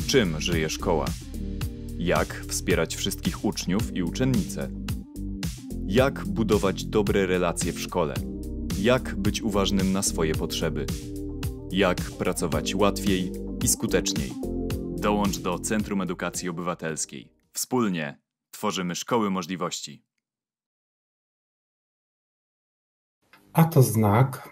Czym żyje szkoła? Jak wspierać wszystkich uczniów i uczennice? Jak budować dobre relacje w szkole? Jak być uważnym na swoje potrzeby? Jak pracować łatwiej i skuteczniej? Dołącz do Centrum Edukacji Obywatelskiej. Wspólnie tworzymy szkoły możliwości. A to znak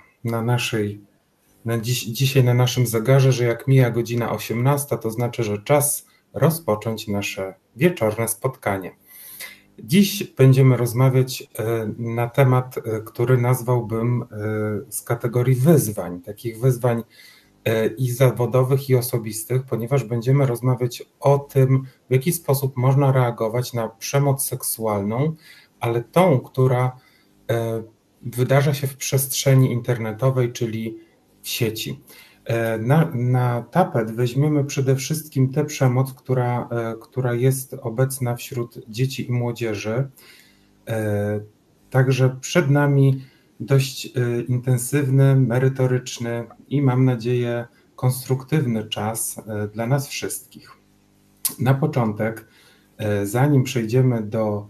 dzisiaj na naszym zegarze, że jak mija godzina 18, to znaczy, że czas rozpocząć nasze wieczorne spotkanie. Dziś będziemy rozmawiać na temat, który nazwałbym z kategorii wyzwań, takich wyzwań i zawodowych, i osobistych, ponieważ będziemy rozmawiać o tym, w jaki sposób można reagować na przemoc seksualną, ale tą, która wydarza się w przestrzeni internetowej, czyli w sieci. Na tapet weźmiemy przede wszystkim tę przemoc, która jest obecna wśród dzieci i młodzieży. Także przed nami dość intensywny, merytoryczny i mam nadzieję konstruktywny czas dla nas wszystkich. Na początek, zanim przejdziemy do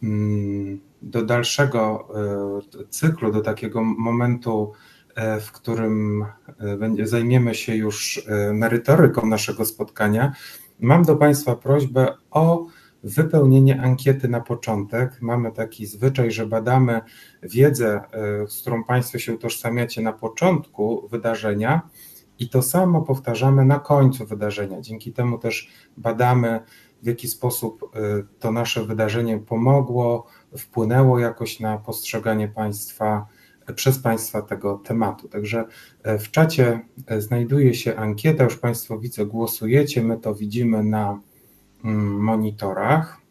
dalszego cyklu, do takiego momentu, w którym zajmiemy się już merytoryką naszego spotkania, mam do Państwa prośbę o wypełnienie ankiety na początek. Mamy taki zwyczaj, że badamy wiedzę, z którą Państwo się utożsamiacie na początku wydarzenia i to samo powtarzamy na końcu wydarzenia. Dzięki temu też badamy, w jaki sposób to nasze wydarzenie pomogło, wpłynęło jakoś na postrzeganie przez Państwa tego tematu. Także w czacie znajduje się ankieta, już Państwo widzę, głosujecie, my to widzimy na monitorach.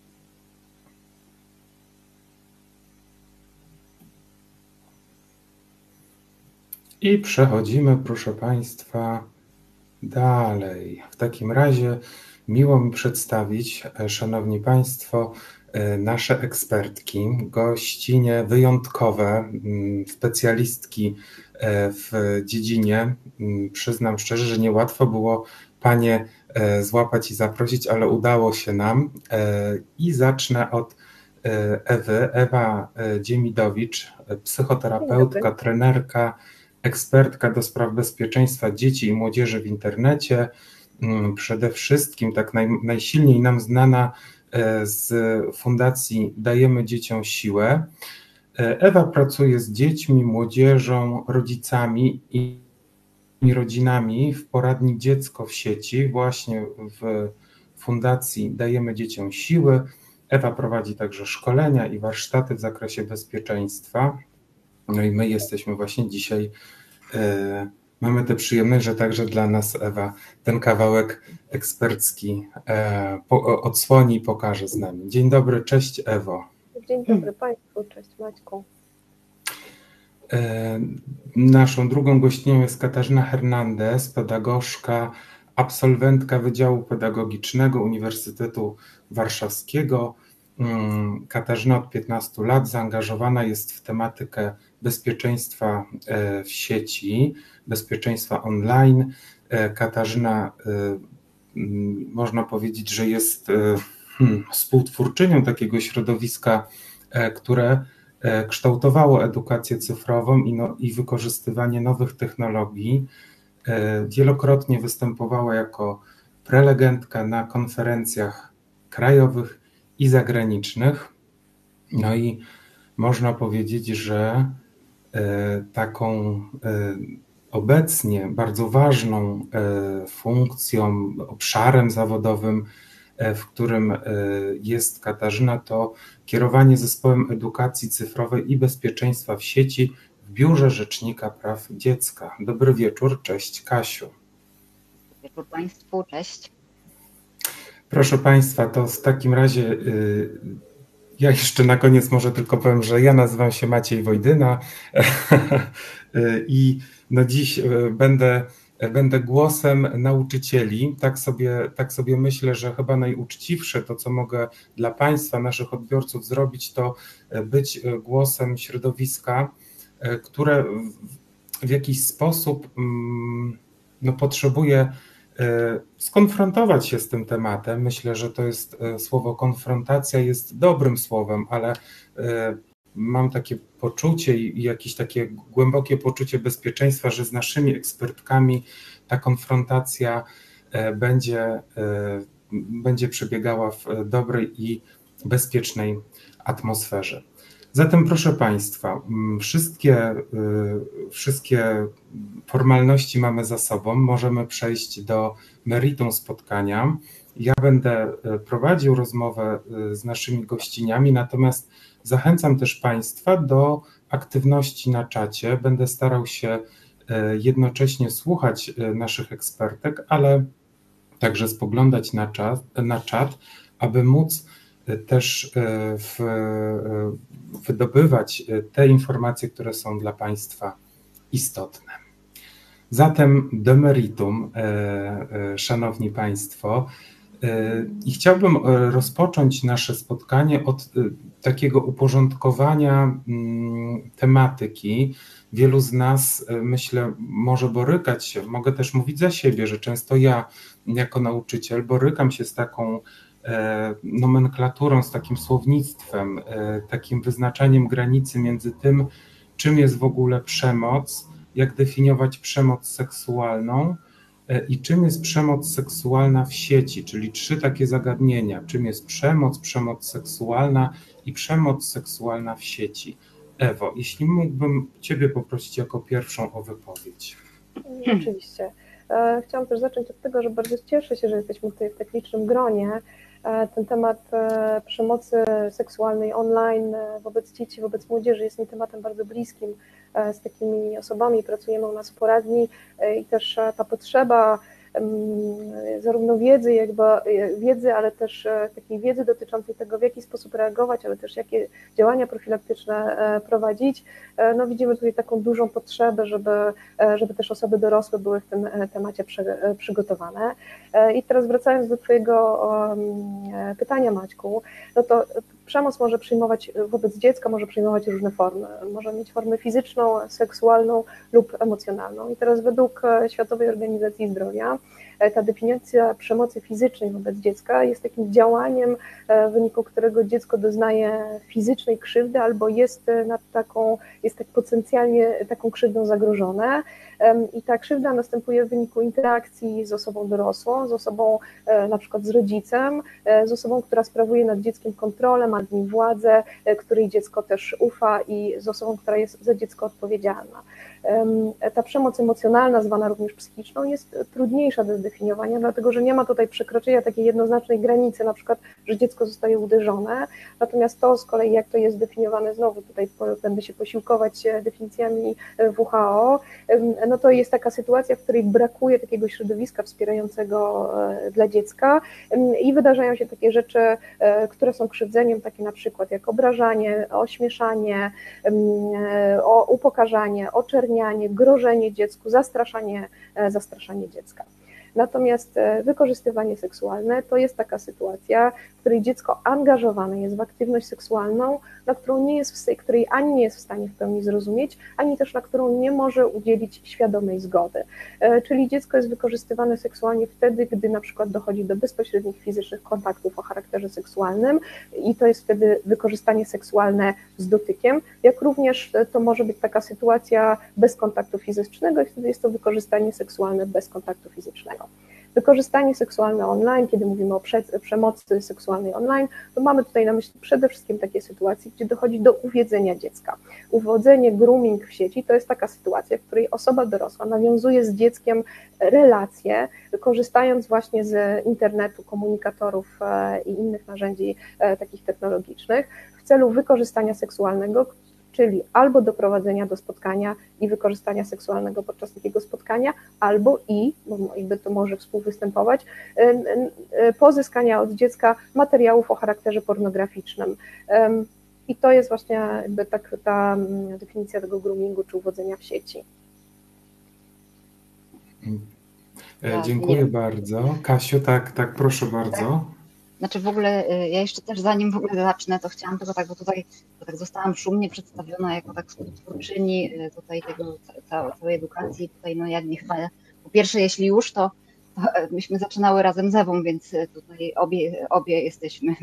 I przechodzimy, proszę Państwa, dalej. W takim razie miło mi przedstawić, Szanowni Państwo, nasze ekspertki, gościnie wyjątkowe, specjalistki w dziedzinie. Przyznam szczerze, że niełatwo było Panie złapać i zaprosić, ale udało się nam. I zacznę od Ewy. Ewa Dziemidowicz, psychoterapeutka, trenerka, ekspertka do spraw bezpieczeństwa dzieci i młodzieży w internecie. Przede wszystkim tak najsilniej nam znana z Fundacji Dajemy Dzieciom Siłę. Ewa pracuje z dziećmi, młodzieżą, rodzicami i rodzinami w poradni Dziecko w sieci, właśnie w Fundacji Dajemy Dzieciom Siły. Ewa prowadzi także szkolenia i warsztaty w zakresie bezpieczeństwa. No i my jesteśmy właśnie dzisiaj, mamy tę przyjemność, że także dla nas Ewa ten kawałek ekspercki odsłoni i pokaże z nami. Dzień dobry, cześć Ewo. Dzień dobry Państwu, cześć Maćku. Naszą drugą gościnią jest Katarzyna Hernandez, pedagogzka, absolwentka Wydziału Pedagogicznego Uniwersytetu Warszawskiego. Katarzyna od 15 lat zaangażowana jest w tematykę bezpieczeństwa w sieci, bezpieczeństwa online. Katarzyna, można powiedzieć, że jest współtwórczynią takiego środowiska, które kształtowało edukację cyfrową i wykorzystywanie nowych technologii. Wielokrotnie występowała jako prelegentka na konferencjach krajowych i zagranicznych. No i można powiedzieć, że taką obecnie bardzo ważną funkcją, obszarem zawodowym, w którym jest Katarzyna, to kierowanie zespołem edukacji cyfrowej i bezpieczeństwa w sieci w Biurze Rzecznika Praw Dziecka. Dobry wieczór, cześć Kasiu. Dobry wieczór Państwu, cześć. Proszę Państwa, to w takim razie ja jeszcze na koniec może tylko powiem, że ja nazywam się Maciej Wojdyna i no dziś będę głosem nauczycieli. Tak sobie myślę, że chyba najuczciwsze to, co mogę dla Państwa, naszych odbiorców zrobić, to być głosem środowiska, które w jakiś sposób potrzebuje skonfrontować się z tym tematem. Myślę, że to jest słowo konfrontacja jest dobrym słowem, ale mam takie poczucie i jakieś takie głębokie poczucie bezpieczeństwa, że z naszymi ekspertkami ta konfrontacja będzie przebiegała w dobrej i bezpiecznej atmosferze. Zatem proszę Państwa, wszystkie formalności mamy za sobą, możemy przejść do meritum spotkania. Ja będę prowadził rozmowę z naszymi gościniami, natomiast zachęcam też Państwa do aktywności na czacie. Będę starał się jednocześnie słuchać naszych ekspertek, ale także spoglądać na czat, aby móc też wydobywać te informacje, które są dla Państwa istotne. Zatem do meritum, Szanowni Państwo, i chciałbym rozpocząć nasze spotkanie od takiego uporządkowania tematyki. Wielu z nas, myślę, może borykać się, mogę też mówić za siebie, że często ja jako nauczyciel borykam się z taką nomenklaturą, z takim słownictwem, takim wyznaczaniem granicy między tym, czym jest w ogóle przemoc, jak definiować przemoc seksualną i czym jest przemoc seksualna w sieci, czyli 3 takie zagadnienia, czym jest przemoc seksualna i przemoc seksualna w sieci. Ewo, jeśli mógłbym Ciebie poprosić jako pierwszą o wypowiedź. Oczywiście. Chciałam też zacząć od tego, że bardzo cieszę się, że jesteśmy tutaj w tak licznym gronie. Ten temat przemocy seksualnej online wobec dzieci, wobec młodzieży jest mi tematem bardzo bliskim. Z takimi osobami pracujemy u nas w poradni i też ta potrzeba zarówno wiedzy, ale też takiej wiedzy dotyczącej tego, w jaki sposób reagować, ale też jakie działania profilaktyczne prowadzić. No widzimy tutaj taką dużą potrzebę, żeby też osoby dorosłe były w tym temacie przygotowane. I teraz wracając do Twojego pytania, Maćku, no to przemoc może przyjmować wobec dziecka, może przyjmować różne formy. Może mieć formę fizyczną, seksualną lub emocjonalną. I teraz według Światowej Organizacji Zdrowia ta definicja przemocy fizycznej wobec dziecka jest takim działaniem, w wyniku którego dziecko doznaje fizycznej krzywdy albo jest tak potencjalnie taką krzywdą zagrożone. I ta krzywda następuje w wyniku interakcji z osobą dorosłą, z osobą na przykład z rodzicem, z osobą, która sprawuje nad dzieckiem kontrolę, ma nad nim władzę, której dziecko też ufa i z osobą, która jest za dziecko odpowiedzialna. Ta przemoc emocjonalna, zwana również psychiczną, jest trudniejsza do zdefiniowania, dlatego że nie ma tutaj przekroczenia takiej jednoznacznej granicy, na przykład, że dziecko zostaje uderzone, natomiast to z kolei, jak to jest definiowane, znowu tutaj będę się posiłkować definicjami WHO, no to jest taka sytuacja, w której brakuje takiego środowiska wspierającego dla dziecka i wydarzają się takie rzeczy, które są krzywdzeniem, takie na przykład jak obrażanie, ośmieszanie, upokarzanie, oczernianie, grożenie dziecku, zastraszanie dziecka. Natomiast wykorzystywanie seksualne to jest taka sytuacja, w której dziecko angażowane jest w aktywność seksualną, której ani nie jest w stanie w pełni zrozumieć, ani też na którą nie może udzielić świadomej zgody. Czyli dziecko jest wykorzystywane seksualnie wtedy, gdy na przykład dochodzi do bezpośrednich fizycznych kontaktów o charakterze seksualnym i to jest wtedy wykorzystanie seksualne z dotykiem, jak również to może być taka sytuacja bez kontaktu fizycznego i wtedy jest to wykorzystanie seksualne bez kontaktu fizycznego. Wykorzystanie seksualne online, kiedy mówimy o przemocy seksualnej online, to mamy tutaj na myśli przede wszystkim takie sytuacje, gdzie dochodzi do uwiedzenia dziecka. Uwodzenie, grooming w sieci to jest taka sytuacja, w której osoba dorosła nawiązuje z dzieckiem relacje, korzystając właśnie z internetu, komunikatorów i innych narzędzi takich technologicznych w celu wykorzystania seksualnego, czyli albo doprowadzenia do spotkania i wykorzystania seksualnego podczas takiego spotkania, albo bo jakby to może współwystępować, pozyskania od dziecka materiałów o charakterze pornograficznym. I to jest właśnie jakby ta definicja tego groomingu czy uwodzenia w sieci. Dziękuję bardzo. Kasiu, tak, proszę bardzo. Znaczy w ogóle, ja jeszcze też zanim w ogóle zacznę, to chciałam tylko tak, bo tutaj zostałam szumnie przedstawiona jako tak współtwórczyni tutaj całej edukacji, tutaj no ja nie chyba, po pierwsze jeśli już, to myśmy zaczynały razem z Ewą, więc tutaj obie jesteśmy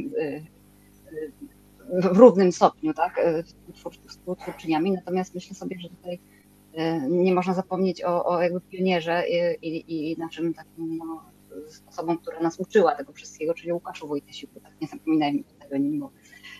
w równym stopniu, tak, współtwórczyniami, natomiast myślę sobie, że tutaj nie można zapomnieć o jakby pionierze i naszym takim osobą, która nas uczyła tego wszystkiego, czyli Łukaszu Wojtysiuku, tak, nie zapominajmy tego, bo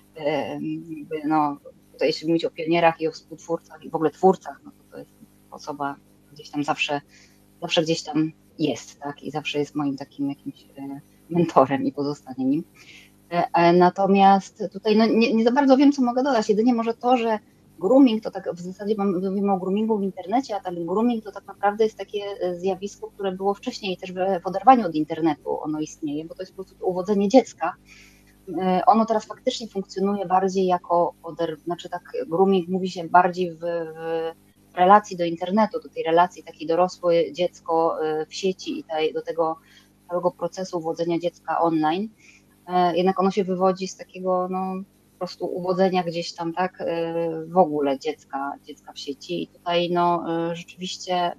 tutaj jeśli mówić o pionierach i o współtwórcach i w ogóle twórcach, no to jest osoba gdzieś tam zawsze gdzieś tam jest, tak, i zawsze jest moim takim jakimś mentorem i pozostanie nim. Natomiast tutaj nie za bardzo wiem, co mogę dodać, jedynie może to, że grooming to tak w zasadzie mówimy o groomingu w internecie, a ten grooming to tak naprawdę jest takie zjawisko, które było wcześniej też w oderwaniu od internetu, ono istnieje, bo to jest po prostu uwodzenie dziecka. Ono teraz faktycznie funkcjonuje bardziej jako znaczy tak grooming mówi się bardziej w relacji do internetu, do tej relacji takiej dorosłe dziecko w sieci i do tego całego procesu uwodzenia dziecka online. Jednak ono się wywodzi z takiego po prostu uwodzenia gdzieś tam, tak, w ogóle dziecka w sieci i tutaj rzeczywiście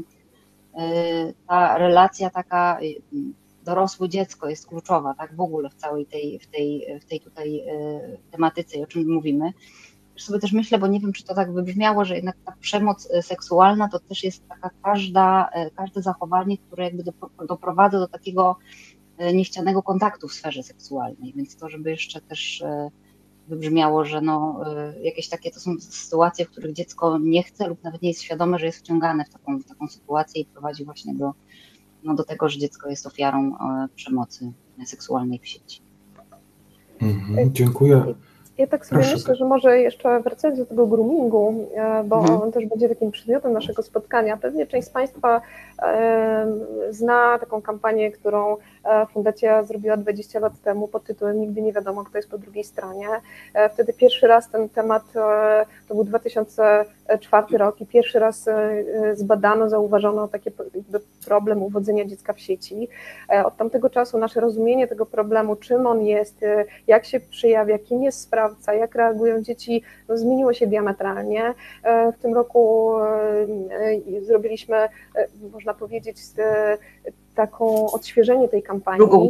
ta relacja taka dorosłe dziecko jest kluczowa, tak, w ogóle w całej tej tutaj tematyce, o czym mówimy. Już sobie też myślę, bo nie wiem, czy to tak wybrzmiało, że jednak ta przemoc seksualna to też jest taka każde zachowanie, które jakby doprowadza do takiego niechcianego kontaktu w sferze seksualnej, więc to, żeby jeszcze też wybrzmiało, że jakieś takie to są sytuacje, w których dziecko nie chce lub nawet nie jest świadome, że jest wciągane w taką sytuację i prowadzi właśnie do tego, że dziecko jest ofiarą przemocy seksualnej w sieci. Dziękuję. Ja tak sobie myślę, że może jeszcze wracając do tego groomingu, bo on też będzie takim przedmiotem naszego spotkania. Pewnie część z Państwa zna taką kampanię, którą Fundacja zrobiła 20 lat temu pod tytułem Nigdy nie wiadomo, kto jest po drugiej stronie. Wtedy pierwszy raz ten temat, to był 2004 rok i pierwszy raz zbadano, zauważono taki problem uwodzenia dziecka w sieci. Od tamtego czasu nasze rozumienie tego problemu, czym on jest, jak się przejawia, kim jest sprawca, jak reagują dzieci, zmieniło się diametralnie. W tym roku zrobiliśmy, można powiedzieć, taką odświeżenie tej kampanii,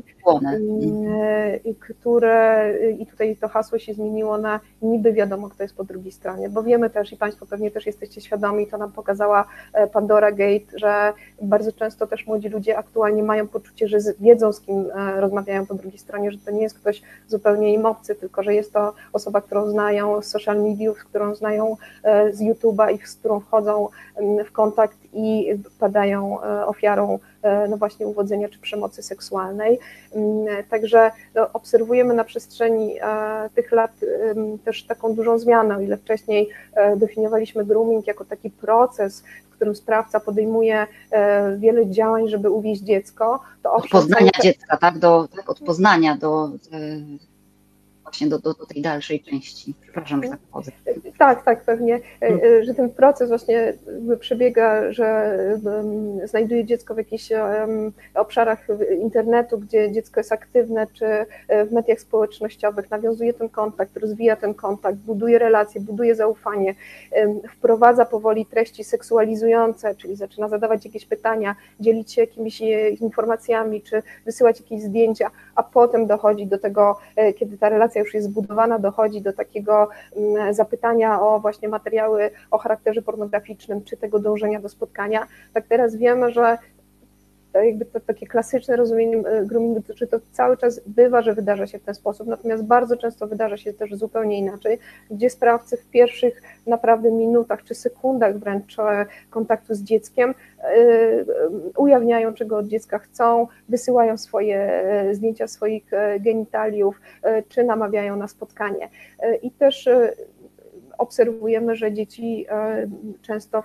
i tutaj to hasło się zmieniło na niby wiadomo, kto jest po drugiej stronie, bo wiemy też i Państwo pewnie też jesteście świadomi, to nam pokazała Pandora Gate, że bardzo często też młodzi ludzie aktualnie mają poczucie, że wiedzą, z kim rozmawiają po drugiej stronie, że to nie jest ktoś zupełnie im obcy, tylko że jest to osoba, którą znają z social mediów, którą znają z YouTube'a i z którą wchodzą w kontakt i padają ofiarą właśnie uwodzenia czy przemocy seksualnej. Także obserwujemy na przestrzeni tych lat też taką dużą zmianę, o ile wcześniej definiowaliśmy grooming jako taki proces, w którym sprawca podejmuje wiele działań, żeby uwieść dziecko. To od poznania dziecka, tak? Od poznania właśnie do tej dalszej części. Przepraszam, że tak wchodzę. Tak, pewnie, że ten proces właśnie przebiega, że znajduje dziecko w jakichś obszarach internetu, gdzie dziecko jest aktywne, czy w mediach społecznościowych, nawiązuje ten kontakt, rozwija ten kontakt, buduje relacje, buduje zaufanie, wprowadza powoli treści seksualizujące, czyli zaczyna zadawać jakieś pytania, dzielić się jakimiś informacjami, czy wysyłać jakieś zdjęcia, a potem dochodzi do tego, kiedy ta relacja już jest zbudowana, dochodzi do takiego zapytania o właśnie materiały o charakterze pornograficznym, czy tego dążenia do spotkania. Tak teraz wiemy, że jakby to takie klasyczne rozumienie groomingu, czy to cały czas bywa, że wydarza się w ten sposób, natomiast bardzo często wydarza się też zupełnie inaczej, gdzie sprawcy w pierwszych naprawdę minutach czy sekundach wręcz kontaktu z dzieckiem ujawniają, czego od dziecka chcą, wysyłają swoje zdjęcia swoich genitaliów, czy namawiają na spotkanie. I też obserwujemy, że dzieci często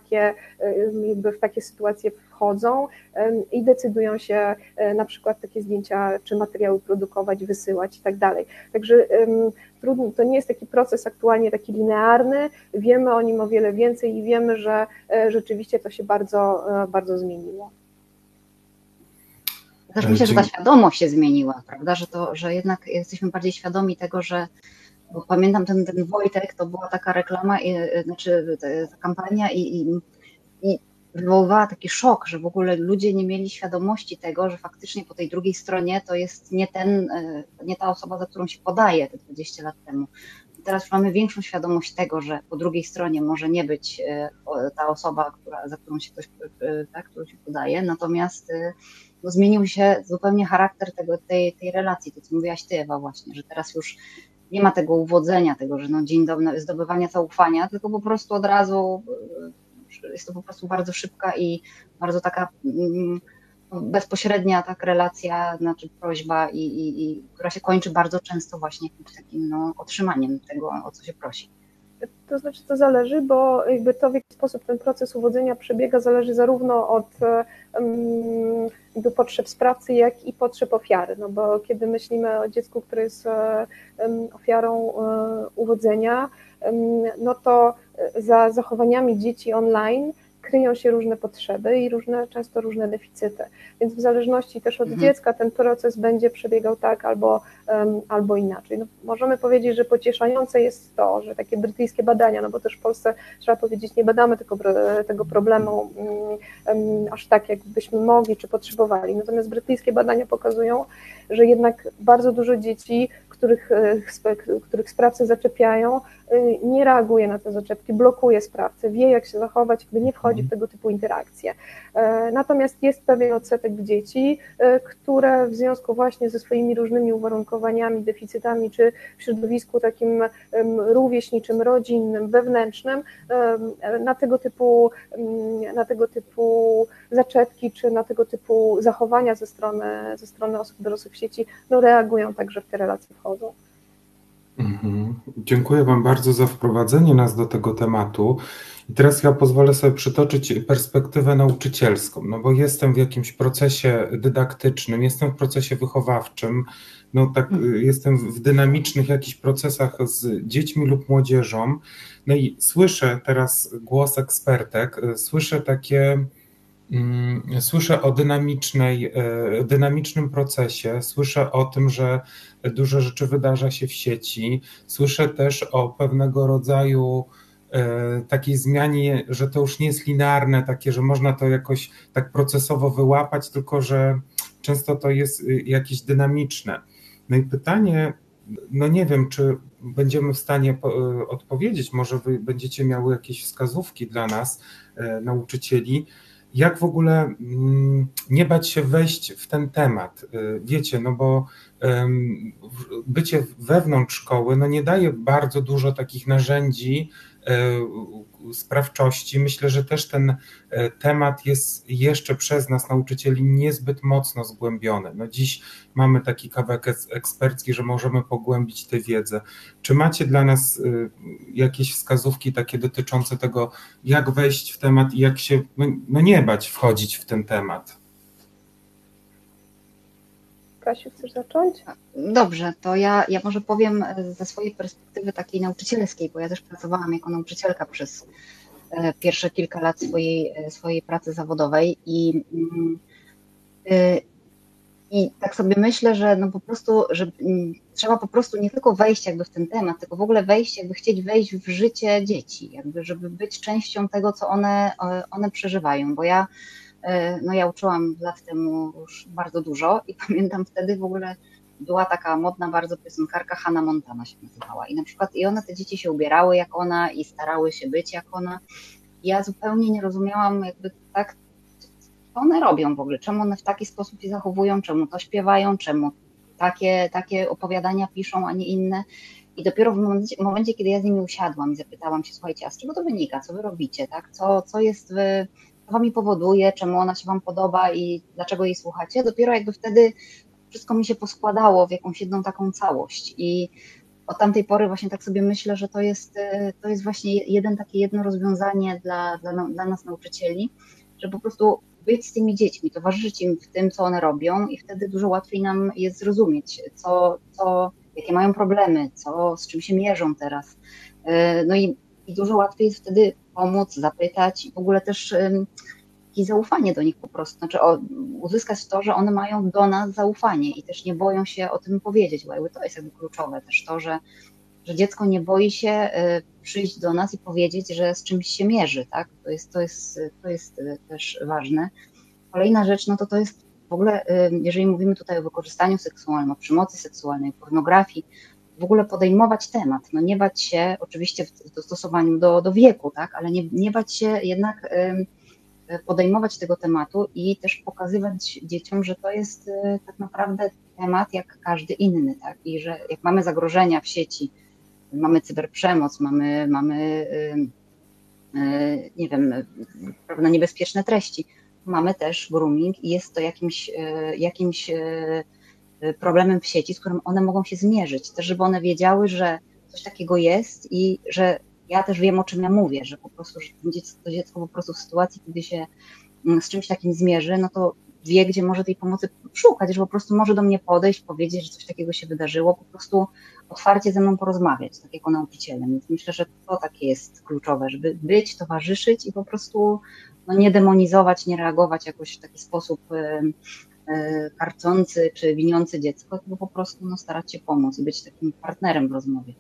w takie sytuacje wchodzą i decydują się na przykład takie zdjęcia czy materiały produkować, wysyłać i tak dalej. Także to nie jest taki proces aktualnie taki linearny, wiemy o nim o wiele więcej i wiemy, że rzeczywiście to się bardzo, bardzo zmieniło. Też myślę, że ta świadomość się zmieniła, prawda, że jednak jesteśmy bardziej świadomi tego, bo pamiętam ten Wojtek, to była taka reklama, znaczy ta kampania i wywoływała taki szok, że w ogóle ludzie nie mieli świadomości tego, że faktycznie po tej drugiej stronie to jest nie ta osoba, za którą się podaje te 20 lat temu. I teraz już mamy większą świadomość tego, że po drugiej stronie może nie być ta osoba, za którą się ktoś, tak, którą się podaje, natomiast no, zmienił się zupełnie charakter tej relacji, to co mówiłaś ty, Ewa, właśnie, że teraz już nie ma tego uwodzenia, tego, że no dzień dobry, zdobywania zaufania, tylko po prostu od razu jest to po prostu bardzo szybka i bardzo taka bezpośrednia tak relacja, znaczy prośba, która się kończy bardzo często właśnie jakimś takim otrzymaniem tego, o co się prosi. To znaczy to zależy, bo jakby to, w jaki sposób ten proces uwodzenia przebiega, zależy zarówno od jakby potrzeb sprawcy, jak i potrzeb ofiary. No bo kiedy myślimy o dziecku, które jest ofiarą uwodzenia, no to za zachowaniami dzieci online kryją się różne potrzeby i często różne deficyty. Więc w zależności też od dziecka ten proces będzie przebiegał tak albo inaczej. No, możemy powiedzieć, że pocieszające jest to, że takie brytyjskie badania, no bo też w Polsce trzeba powiedzieć, nie badamy tego problemu aż tak, jakbyśmy mogli czy potrzebowali. Natomiast brytyjskie badania pokazują, że jednak bardzo dużo dzieci, których sprawcy zaczepiają, nie reaguje na te zaczepki, blokuje sprawcę, wie jak się zachować, gdy nie wchodzi w tego typu interakcje. Natomiast jest pewien odsetek dzieci, które w związku właśnie ze swoimi różnymi uwarunkowaniami, deficytami, czy w środowisku takim rówieśniczym, rodzinnym, wewnętrznym, na tego typu zaczepki, czy na tego typu zachowania ze strony osób dorosłych w sieci, no reagują tak, że w te relacje wchodzą. Dziękuję Wam bardzo za wprowadzenie nas do tego tematu. I teraz ja pozwolę sobie przytoczyć perspektywę nauczycielską, no bo jestem w jakimś procesie dydaktycznym, jestem w procesie wychowawczym, no tak, jestem w dynamicznych jakichś procesach z dziećmi lub młodzieżą, no i słyszę teraz głos ekspertek, słyszę o dynamicznym procesie, słyszę o tym, że dużo rzeczy wydarza się w sieci, słyszę też o pewnego rodzaju takiej zmianie, że to już nie jest linearne, takie, że można to jakoś tak procesowo wyłapać, tylko że często to jest jakieś dynamiczne. No i pytanie, no nie wiem, czy będziemy w stanie odpowiedzieć, może wy będziecie miały jakieś wskazówki dla nas, nauczycieli, jak w ogóle nie bać się wejść w ten temat, wiecie, no bo bycie wewnątrz szkoły no nie daje bardzo dużo takich narzędzi sprawczości. Myślę, że też ten temat jest jeszcze przez nas, nauczycieli, niezbyt mocno zgłębiony. No dziś mamy taki kawałek ekspercki, że możemy pogłębić tę wiedzę. Czy macie dla nas jakieś wskazówki takie dotyczące tego, jak wejść w temat i jak się no nie bać wchodzić w ten temat? Kasiu, chcesz zacząć? Dobrze, to ja może powiem ze swojej perspektywy takiej nauczycielskiej, bo ja też pracowałam jako nauczycielka przez pierwsze kilka lat swojej pracy zawodowej i tak sobie myślę, że no po prostu, że trzeba po prostu nie tylko wejść jakby w ten temat, tylko w ogóle chcieć wejść w życie dzieci, jakby żeby być częścią tego, co one przeżywają, bo ja uczyłam lat temu już bardzo dużo i pamiętam wtedy w ogóle była taka modna bardzo piosenkarka, Hannah Montana się nazywała i na przykład i one, te dzieci się ubierały jak ona i starały się być jak ona. Ja zupełnie nie rozumiałam jakby tak, co one robią w ogóle, czemu one w taki sposób się zachowują, czemu to śpiewają, czemu takie opowiadania piszą, a nie inne. I dopiero w momencie, kiedy ja z nimi usiadłam i zapytałam się, słuchajcie, a z czego to wynika, co wy robicie, tak? Co jest co wam powoduje, czemu ona się wam podoba i dlaczego jej słuchacie, dopiero jakby wtedy wszystko mi się poskładało w jakąś jedną taką całość. I od tamtej pory właśnie tak sobie myślę, że to jest właśnie jedno rozwiązanie dla nas nauczycieli, że po prostu być z tymi dziećmi, towarzyszyć im w tym, co one robią i wtedy dużo łatwiej nam jest zrozumieć, jakie mają problemy, z czym się mierzą teraz. No i dużo łatwiej jest wtedy pomóc, zapytać i w ogóle też jakieś zaufanie do nich po prostu, znaczy uzyskać to, że one mają do nas zaufanie i też nie boją się o tym powiedzieć, bo jakby to jest jakby kluczowe też to, że że dziecko nie boi się przyjść do nas i powiedzieć, że z czymś się mierzy, tak? To jest też ważne. Kolejna rzecz, no to jest w ogóle, jeżeli mówimy tutaj o wykorzystaniu seksualnym, o przemocy seksualnej, pornografii, w ogóle podejmować temat, no nie bać się, oczywiście w dostosowaniu do wieku, tak, ale nie bać się jednak podejmować tego tematu i też pokazywać dzieciom, że to jest tak naprawdę temat jak każdy inny, tak, i że jak mamy zagrożenia w sieci, mamy cyberprzemoc, mamy nie wiem, prawda, niebezpieczne treści, mamy też grooming i jest to jakimś problemem w sieci, z którym one mogą się zmierzyć, też żeby one wiedziały, że coś takiego jest i że ja też wiem, o czym ja mówię, że po prostu że to dziecko po prostu w sytuacji, kiedy się z czymś takim zmierzy, no to wie, gdzie może tej pomocy szukać, że po prostu może do mnie podejść, powiedzieć, że coś takiego się wydarzyło, po prostu otwarcie ze mną porozmawiać, tak jako nauczycielem. Więc myślę, że to takie jest kluczowe, żeby być, towarzyszyć i po prostu no, nie demonizować, nie reagować jakoś w taki sposób karcący czy winiący dziecko, tylko po prostu no, starać się pomóc i być takim partnerem w rozmowie.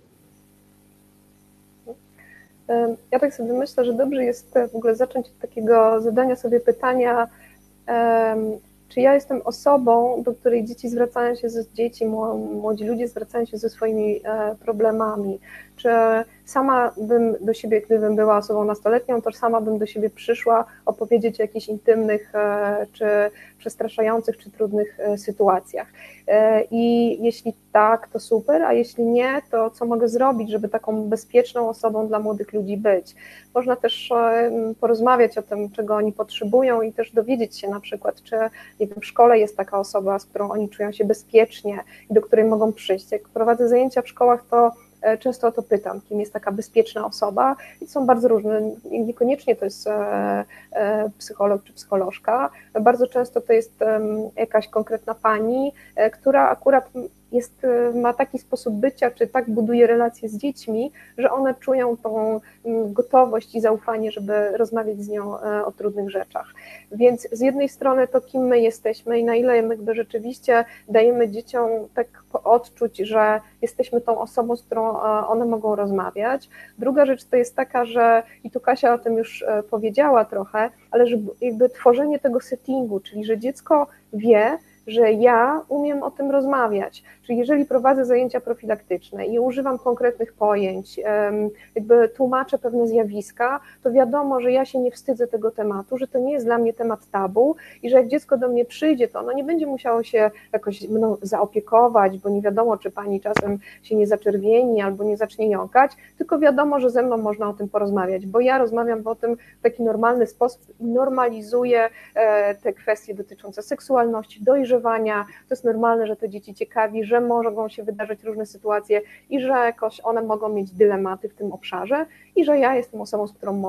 Ja tak sobie myślę, że dobrze jest w ogóle zacząć od takiego zadania sobie pytania, czy ja jestem osobą, do której młodzi ludzie zwracają się ze swoimi problemami, czy sama bym do siebie, gdybym była osobą nastoletnią, to sama bym do siebie przyszła opowiedzieć o jakichś intymnych, czy przestraszających, czy trudnych sytuacjach. I jeśli tak, to super, a jeśli nie, to co mogę zrobić, żeby taką bezpieczną osobą dla młodych ludzi być? Można też porozmawiać o tym, czego oni potrzebują i też dowiedzieć się na przykład, czy nie wiem, w szkole jest taka osoba, z którą oni czują się bezpiecznie i do której mogą przyjść. Jak prowadzę zajęcia w szkołach, to często o to pytam, kim jest taka bezpieczna osoba i są bardzo różne, niekoniecznie to jest psycholog czy psycholożka, bardzo często to jest jakaś konkretna pani, która akurat ma taki sposób bycia, czy tak buduje relacje z dziećmi, że one czują tą gotowość i zaufanie, żeby rozmawiać z nią o trudnych rzeczach. Więc z jednej strony to, kim my jesteśmy i na ile jakby rzeczywiście dajemy dzieciom tak odczuć, że jesteśmy tą osobą, z którą one mogą rozmawiać. Druga rzecz to jest taka, że i tu Kasia o tym już powiedziała trochę, ale że jakby tworzenie tego settingu, czyli że dziecko wie, że ja umiem o tym rozmawiać. Czyli jeżeli prowadzę zajęcia profilaktyczne i używam konkretnych pojęć, jakby tłumaczę pewne zjawiska, to wiadomo, że ja się nie wstydzę tego tematu, że to nie jest dla mnie temat tabu i że jak dziecko do mnie przyjdzie, to ono nie będzie musiało się jakoś mną zaopiekować, bo nie wiadomo, czy pani czasem się nie zaczerwieni albo nie zacznie jąkać, tylko wiadomo, że ze mną można o tym porozmawiać, bo ja rozmawiam o tym w taki normalny sposób i normalizuję te kwestie dotyczące seksualności, dojrzewania. To jest normalne, że to dzieci ciekawi, że mogą się wydarzyć różne sytuacje i że jakoś one mogą mieć dylematy w tym obszarze i że ja jestem osobą, z którą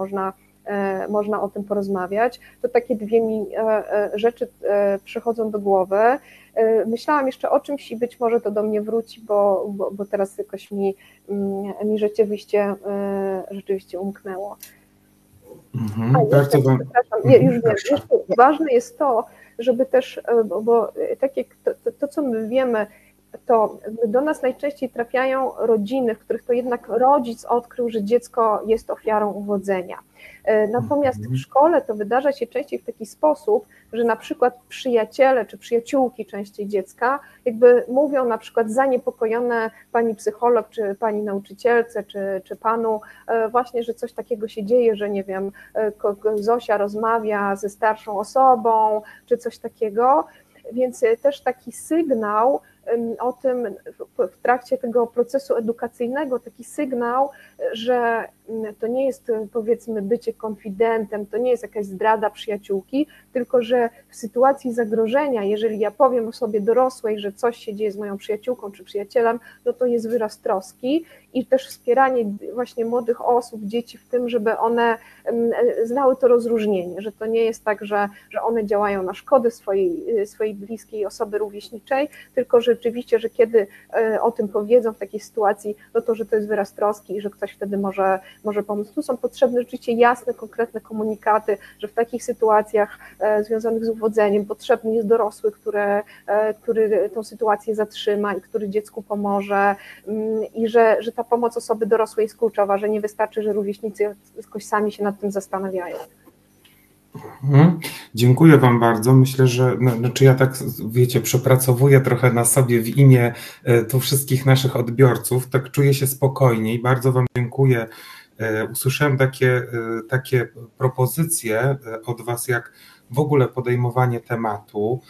można o tym porozmawiać. To takie dwie mi rzeczy przychodzą do głowy. Myślałam jeszcze o czymś i być może to do mnie wróci, bo teraz jakoś mi rzeczywiście umknęło. Bardzo wam... Ważne jest to, żeby też, bo tak jak to, co my wiemy, to do nas najczęściej trafiają rodziny, w których to jednak rodzic odkrył, że dziecko jest ofiarą uwodzenia. Natomiast w szkole to wydarza się częściej w taki sposób, że na przykład przyjaciele czy przyjaciółki częściej dziecka jakby mówią na przykład zaniepokojone pani psycholog czy pani nauczycielce czy panu właśnie, że coś takiego się dzieje, że nie wiem, Zosia rozmawia ze starszą osobą czy coś takiego, więc też taki sygnał o tym w trakcie tego procesu edukacyjnego, taki sygnał, że to nie jest powiedzmy bycie konfidentem, to nie jest jakaś zdrada przyjaciółki, tylko że w sytuacji zagrożenia, jeżeli ja powiem osobie dorosłej, że coś się dzieje z moją przyjaciółką czy przyjacielem, no to jest wyraz troski i też wspieranie właśnie młodych osób, dzieci w tym, żeby one znały to rozróżnienie, że to nie jest tak, że one działają na szkodę swojej bliskiej osoby rówieśniczej, tylko że rzeczywiście, że kiedy o tym powiedzą w takiej sytuacji, no to, że to jest wyraz troski i że ktoś wtedy może pomóc. Tu są potrzebne rzeczywiście jasne, konkretne komunikaty, że w takich sytuacjach związanych z uwodzeniem potrzebny jest dorosły, który tą sytuację zatrzyma i który dziecku pomoże i że ta pomoc osoby dorosłej jest kluczowa, że nie wystarczy, że rówieśnicy jakoś sami się nad tym zastanawiają. Dziękuję Wam bardzo. Myślę, że znaczy ja tak, wiecie, przepracowuję trochę na sobie w imię tu wszystkich naszych odbiorców, tak czuję się spokojniej. Bardzo Wam dziękuję. Usłyszałem takie propozycje od Was, jak w ogóle podejmowanie tematu,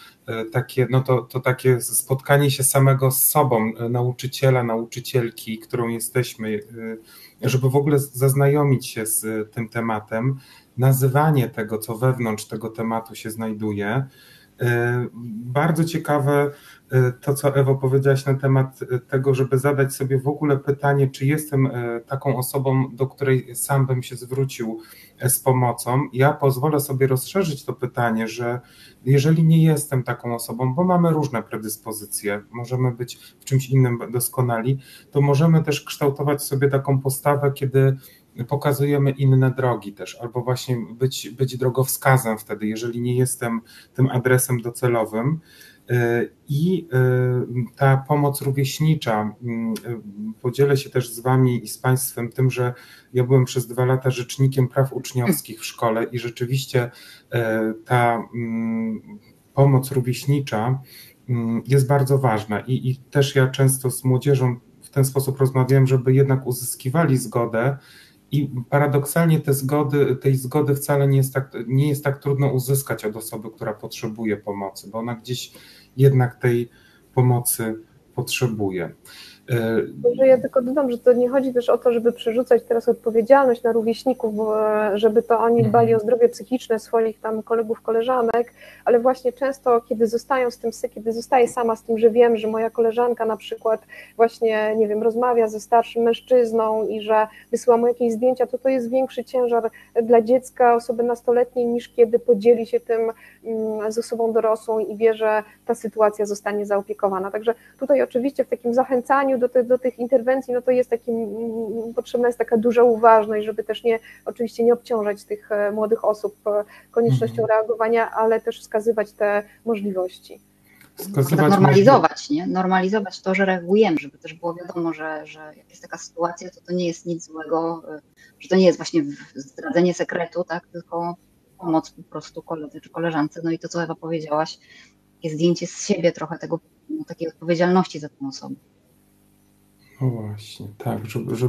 to takie spotkanie się samego z sobą, nauczyciela, nauczycielki, którą jesteśmy, żeby w ogóle zaznajomić się z tym tematem, nazywanie tego, co wewnątrz tego tematu się znajduje. Bardzo ciekawe to, co Ewo powiedziałaś na temat tego, żeby zadać sobie w ogóle pytanie, czy jestem taką osobą, do której sam bym się zwrócił z pomocą. Ja pozwolę sobie rozszerzyć to pytanie, że jeżeli nie jestem taką osobą, bo mamy różne predyspozycje, możemy być w czymś innym doskonali, to możemy też kształtować sobie taką postawę, kiedy pokazujemy inne drogi też, albo właśnie być drogowskazem wtedy, jeżeli nie jestem tym adresem docelowym. I ta pomoc rówieśnicza, podzielę się też z Wami i z Państwem tym, że ja byłem przez 2 lata rzecznikiem praw uczniowskich w szkole i rzeczywiście ta pomoc rówieśnicza jest bardzo ważna i też ja często z młodzieżą w ten sposób rozmawiałem, żeby jednak uzyskiwali zgodę. I paradoksalnie tej zgody wcale nie jest tak trudno uzyskać od osoby, która potrzebuje pomocy, bo ona gdzieś jednak tej pomocy potrzebuje. Może ja tylko dodam, że to nie chodzi też o to, żeby przerzucać teraz odpowiedzialność na rówieśników, żeby to oni dbali o zdrowie psychiczne swoich tam kolegów, koleżanek, ale właśnie często, kiedy zostaję sama z tym, że wiem, że moja koleżanka na przykład właśnie, nie wiem, rozmawia ze starszym mężczyzną i że wysyła mu jakieś zdjęcia, to jest większy ciężar dla dziecka, osoby nastoletniej, niż kiedy podzieli się tym z osobą dorosłą i wie, że ta sytuacja zostanie zaopiekowana. Także tutaj oczywiście w takim zachęcaniu do tych interwencji, no to jest potrzebna jest taka duża uważność, żeby też oczywiście nie obciążać tych młodych osób koniecznością reagowania, ale też wskazywać te możliwości. Normalizować, nie? Normalizować to, że reagujemy, żeby też było wiadomo, że jak jest taka sytuacja, to nie jest nic złego, że to nie jest właśnie zdradzenie sekretu, tak, tylko pomoc po prostu koledze czy koleżance. No i to, co Ewa powiedziałaś, jest zdjęcie z siebie trochę takiej odpowiedzialności za tę osobę. No właśnie, tak,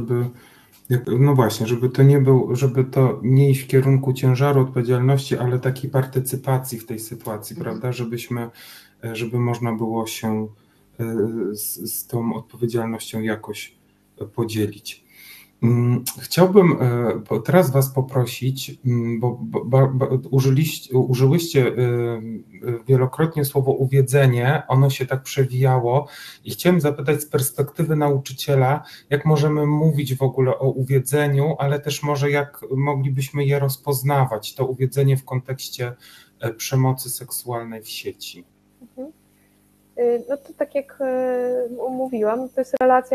żeby to nie iść w kierunku ciężaru odpowiedzialności, ale takiej partycypacji w tej sytuacji, prawda, żeby można było się z tą odpowiedzialnością jakoś podzielić. Chciałbym teraz Was poprosić, bo użyłyście wielokrotnie słowo uwiedzenie, ono się tak przewijało i chciałem zapytać z perspektywy nauczyciela, jak możemy mówić w ogóle o uwiedzeniu, ale też może jak moglibyśmy je rozpoznawać, to uwiedzenie w kontekście przemocy seksualnej w sieci. No to tak jak mówiłam, to jest relacja,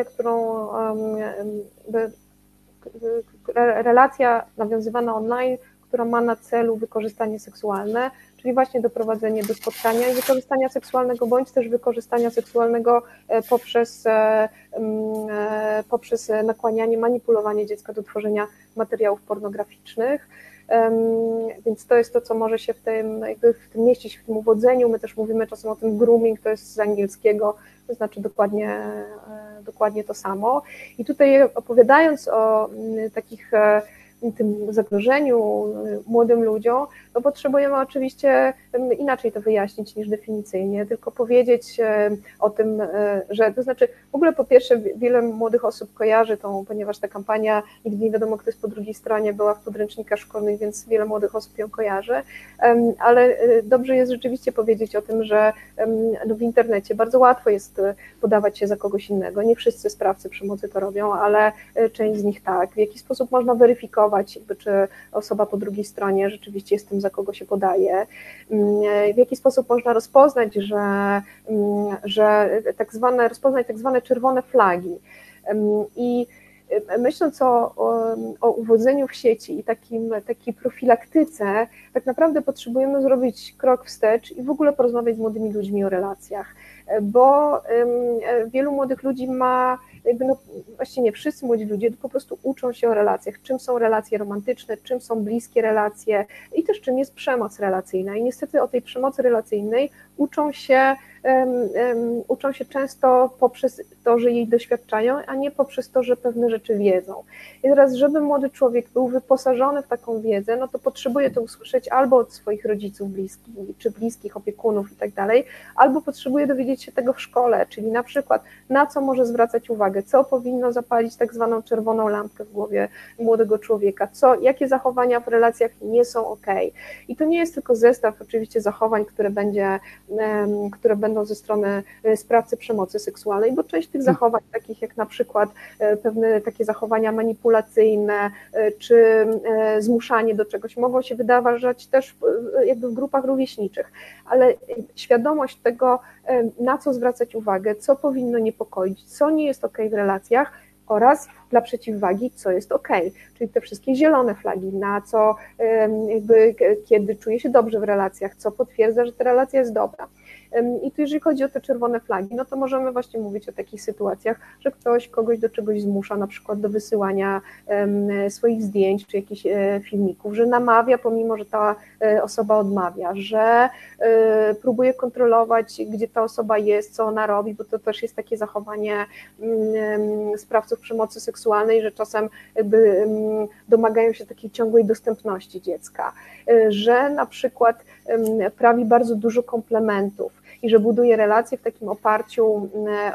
relacja nawiązywana online, która ma na celu wykorzystanie seksualne, czyli właśnie doprowadzenie do spotkania i wykorzystania seksualnego, bądź też wykorzystania seksualnego poprzez nakłanianie, manipulowanie dziecka do tworzenia materiałów pornograficznych. Więc to jest to, co może się w tym mieścić, w tym uwodzeniu. My też mówimy czasem o tym grooming, to jest z angielskiego, to znaczy dokładnie to samo. I tutaj opowiadając o tym zagrożeniu młodym ludziom, no potrzebujemy oczywiście inaczej to wyjaśnić niż definicyjnie, tylko powiedzieć o tym, że to znaczy w ogóle po pierwsze wiele młodych osób kojarzy ponieważ ta kampania Nigdy nie wiadomo, kto jest po drugiej stronie, była w podręcznikach szkolnych, więc wiele młodych osób ją kojarzy, ale dobrze jest rzeczywiście powiedzieć o tym, że w internecie bardzo łatwo jest podawać się za kogoś innego. Nie wszyscy sprawcy przemocy to robią, ale część z nich tak. W jaki sposób można weryfikować zweryfikować, jakby, czy osoba po drugiej stronie rzeczywiście jest tym, za kogo się podaje, w jaki sposób można rozpoznać, rozpoznać tak zwane czerwone flagi. I myśląc o uwodzeniu w sieci i takiej profilaktyce, tak naprawdę potrzebujemy zrobić krok wstecz i w ogóle porozmawiać z młodymi ludźmi o relacjach, bo wielu młodych ludzi ma, właściwie nie wszyscy młodzi ludzie po prostu uczą się o relacjach, czym są relacje romantyczne, czym są bliskie relacje i też czym jest przemoc relacyjna. I niestety o tej przemocy relacyjnej uczą się często poprzez to, że jej doświadczają, a nie poprzez to, że pewne rzeczy wiedzą. I teraz, żeby młody człowiek był wyposażony w taką wiedzę, no to potrzebuje to usłyszeć albo od swoich rodziców bliskich, czy bliskich opiekunów i tak dalej, albo potrzebuje dowiedzieć się tego w szkole, czyli na przykład na co może zwracać uwagę, co powinno zapalić tak zwaną czerwoną lampkę w głowie młodego człowieka, jakie zachowania w relacjach nie są okej. I to nie jest tylko zestaw oczywiście zachowań, które będą ze strony sprawcy przemocy seksualnej, bo część tych zachowań, takich jak na przykład pewne takie zachowania manipulacyjne, czy zmuszanie do czegoś, mogą się wydawać też jakby w grupach rówieśniczych, ale świadomość tego, na co zwracać uwagę, co powinno niepokoić, co nie jest okej w relacjach, oraz dla przeciwwagi, co jest okej, czyli te wszystkie zielone flagi, na co kiedy czuje się dobrze w relacjach, co potwierdza, że ta relacja jest dobra. I tu jeżeli chodzi o te czerwone flagi, no to możemy właśnie mówić o takich sytuacjach, że ktoś kogoś do czegoś zmusza, na przykład do wysyłania swoich zdjęć czy jakichś filmików, że namawia, pomimo że ta osoba odmawia, że próbuje kontrolować, gdzie ta osoba jest, co ona robi, bo to też jest takie zachowanie sprawców przemocy seksualnej, że czasem jakby domagają się takiej ciągłej dostępności dziecka, że na przykład prawi bardzo dużo komplementów i że buduje relacje w takim oparciu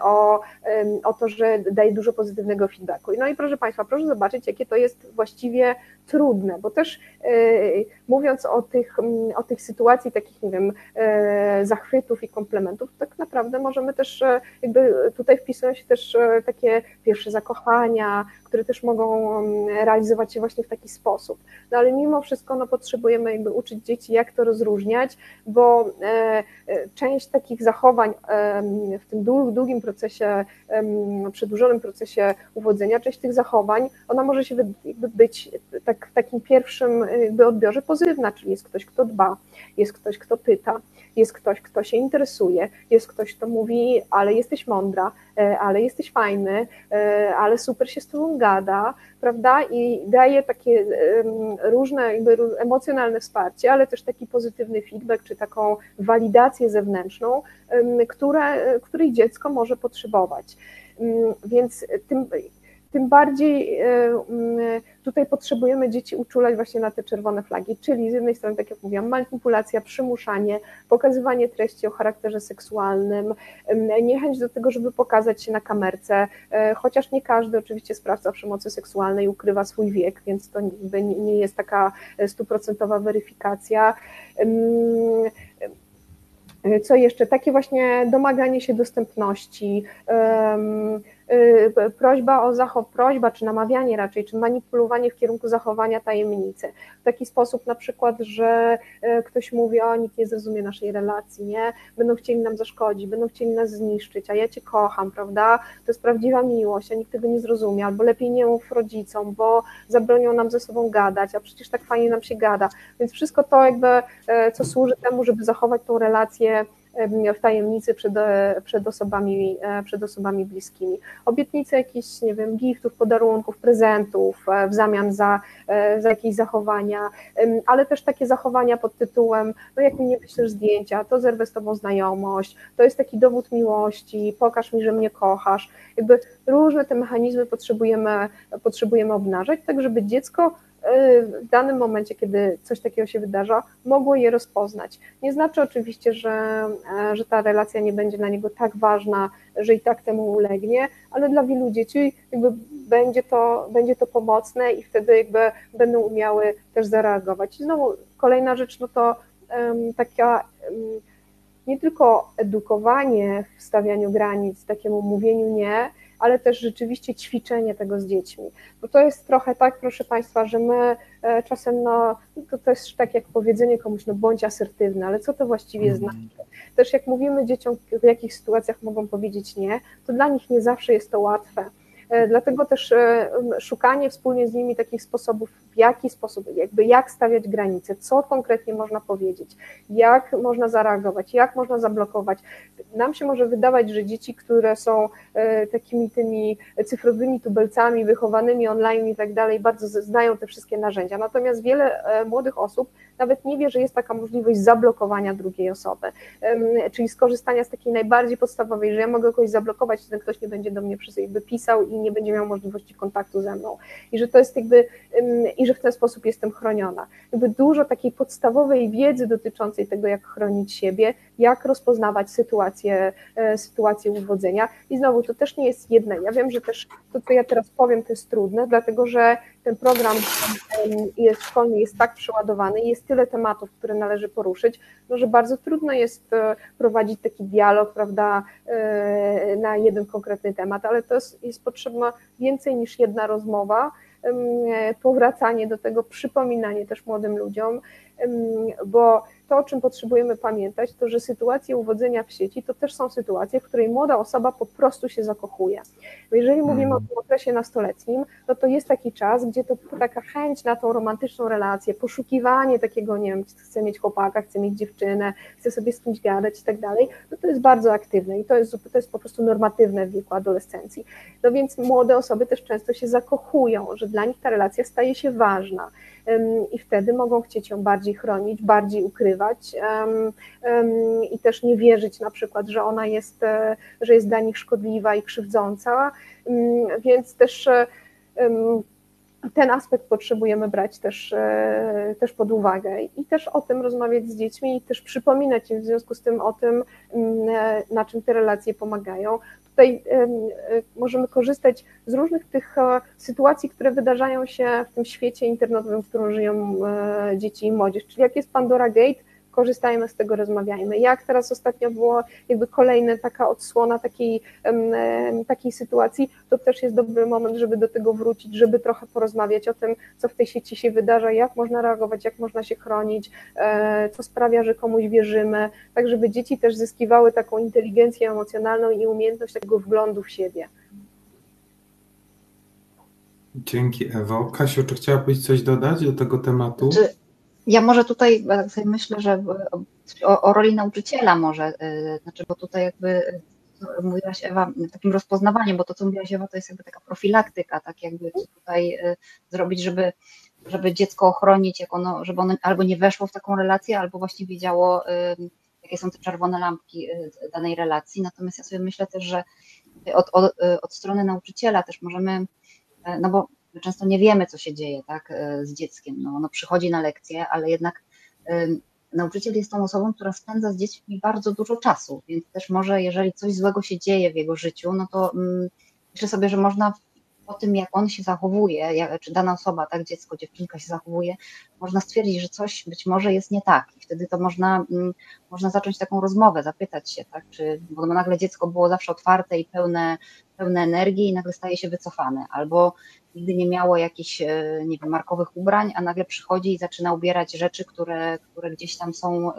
o to, że daje dużo pozytywnego feedbacku. No i proszę Państwa, proszę zobaczyć, jakie to jest właściwie trudne, bo też mówiąc o tych sytuacji takich, nie wiem, zachwytów i komplementów, tak naprawdę możemy też, jakby tutaj wpisują się też takie pierwsze zakochania, które też mogą realizować się właśnie w taki sposób. No ale mimo wszystko no, potrzebujemy jakby uczyć dzieci, jak to rozróżniać, bo część takich zachowań w tym długim procesie, przedłużonym procesie uwodzenia, część tych zachowań, ona może się jakby być w takim pierwszym jakby odbiorze pozytywna, czyli jest ktoś, kto dba, jest ktoś, kto pyta, jest ktoś, kto się interesuje, jest ktoś, kto mówi, ale jesteś mądra, ale jesteś fajny, ale super się z tobą gada, prawda? I daje takie różne jakby emocjonalne wsparcie, ale też taki pozytywny feedback, czy taką walidację zewnętrzną, której dziecko może potrzebować. Więc tym bardziej tutaj potrzebujemy dzieci uczulać właśnie na te czerwone flagi, czyli z jednej strony, tak jak mówiłam, manipulacja, przymuszanie, pokazywanie treści o charakterze seksualnym, niechęć do tego, żeby pokazać się na kamerce, chociaż nie każdy oczywiście sprawca przemocy seksualnej ukrywa swój wiek, więc to nie jest taka 100% weryfikacja. Co jeszcze? Takie właśnie domaganie się dostępności, prośba czy namawianie raczej, czy manipulowanie w kierunku zachowania tajemnicy. W taki sposób na przykład, że ktoś mówi, o nikt nie zrozumie naszej relacji, nie? Będą chcieli nam zaszkodzić, będą chcieli nas zniszczyć, a ja cię kocham, prawda? To jest prawdziwa miłość, a nikt tego nie zrozumie, albo lepiej nie mów rodzicom, bo zabronią nam ze sobą gadać, a przecież tak fajnie nam się gada. Więc wszystko to jakby, co służy temu, żeby zachować tą relację w tajemnicy przed osobami bliskimi. Obietnice jakichś, nie wiem, giftów, podarunków, prezentów w zamian za jakieś zachowania, ale też takie zachowania pod tytułem, no jak mi nie wyślesz zdjęcia, to zerwę z tobą znajomość, to jest taki dowód miłości, pokaż mi, że mnie kochasz. Jakby różne te mechanizmy potrzebujemy obnażać, tak żeby dziecko w danym momencie, kiedy coś takiego się wydarza, mogło je rozpoznać. Nie znaczy oczywiście, że ta relacja nie będzie dla niego tak ważna, że i tak temu ulegnie, ale dla wielu dzieci jakby będzie to pomocne i wtedy jakby będą umiały też zareagować. I znowu kolejna rzecz, no to taka nie tylko edukowanie w stawianiu granic, takiemu mówieniu nie, ale też rzeczywiście ćwiczenie tego z dziećmi. Bo to jest trochę tak, proszę Państwa, że my czasem, no, to jest tak jak powiedzenie komuś, no bądź asertywny, ale co to właściwie znaczy? Też jak mówimy dzieciom, w jakich sytuacjach mogą powiedzieć nie, to dla nich nie zawsze jest to łatwe. Dlatego też szukanie wspólnie z nimi takich sposobów, w jaki sposób, jakby jak stawiać granice, co konkretnie można powiedzieć, jak można zareagować, jak można zablokować. Nam się może wydawać, że dzieci, które są takimi tymi cyfrowymi tubelcami, wychowanymi online i tak dalej, bardzo znają te wszystkie narzędzia. Natomiast wiele młodych osób nawet nie wie, że jest taka możliwość zablokowania drugiej osoby, czyli skorzystania z takiej najbardziej podstawowej, że ja mogę kogoś zablokować, ten ktoś nie będzie do mnie pisał i nie będzie miał możliwości kontaktu ze mną i że to jest jakby, i że w ten sposób jestem chroniona. Jakby dużo takiej podstawowej wiedzy dotyczącej tego, jak chronić siebie, jak rozpoznawać sytuację uwodzenia i znowu to też nie jest jedne. Ja wiem, że też to, co ja teraz powiem, to jest trudne, dlatego że ten program szkolny jest tak przeładowany i jest tyle tematów, które należy poruszyć, no, że bardzo trudno jest prowadzić taki dialog, prawda, na jeden konkretny temat, ale to jest potrzebna więcej niż jedna rozmowa, powracanie do tego, przypominanie też młodym ludziom, bo to, o czym potrzebujemy pamiętać, to że sytuacje uwodzenia w sieci to też są sytuacje, w której młoda osoba po prostu się zakochuje. Bo jeżeli mówimy o tym okresie nastoletnim, no to jest taki czas, gdzie to taka chęć na tą romantyczną relację, poszukiwanie takiego, nie wiem, chcę mieć chłopaka, chcę mieć dziewczynę, chcę sobie z kimś gadać i tak dalej, no to jest bardzo aktywne i to jest po prostu normatywne w wieku adolescencji. No więc młode osoby też często się zakochują, że dla nich ta relacja staje się ważna i wtedy mogą chcieć ją bardziej chronić, bardziej ukrywać i też nie wierzyć na przykład, że jest dla nich szkodliwa i krzywdząca, więc też ten aspekt potrzebujemy brać też pod uwagę i też o tym rozmawiać z dziećmi i też przypominać im w związku z tym o tym, na czym te relacje pomagają. Tutaj możemy korzystać z różnych tych sytuacji, które wydarzają się w tym świecie internetowym, w którym żyją dzieci i młodzież, czyli jak jest Pandora Gate, korzystajmy z tego, rozmawiajmy. Jak teraz ostatnio było jakby kolejna taka odsłona takiej sytuacji, to też jest dobry moment, żeby do tego wrócić, żeby trochę porozmawiać o tym, co w tej sieci się wydarza, jak można reagować, jak można się chronić, co sprawia, że komuś wierzymy, tak żeby dzieci też zyskiwały taką inteligencję emocjonalną i umiejętność takiego wglądu w siebie. Dzięki, Ewo. Kasiu, czy chciałabyś coś dodać do tego tematu? Ja może tutaj tak sobie myślę, że o roli nauczyciela może, znaczy, bo tutaj jakby mówiłaś, Ewa, takim rozpoznawaniem, bo to, co mówiłaś, Ewa, to jest jakby taka profilaktyka, tak jakby co tutaj zrobić, żeby dziecko ochronić, żeby ono albo nie weszło w taką relację, albo właśnie wiedziało, jakie są te czerwone lampki danej relacji. Natomiast ja sobie myślę też, że od strony nauczyciela też możemy, no bo my często nie wiemy, co się dzieje, tak, z dzieckiem. No, ono przychodzi na lekcję, ale jednak nauczyciel jest tą osobą, która spędza z dziećmi bardzo dużo czasu, więc też może, jeżeli coś złego się dzieje w jego życiu, no to myślę sobie, że można po tym, jak on się zachowuje, czy dana osoba, tak, dziecko, dziewczynka się zachowuje, można stwierdzić, że coś być może jest nie tak i wtedy to można zacząć taką rozmowę, zapytać się, tak, bo nagle dziecko było zawsze otwarte i pełne energii i nagle staje się wycofane, albo nigdy nie miało jakichś, nie wiem, markowych ubrań, a nagle przychodzi i zaczyna ubierać rzeczy, które gdzieś tam są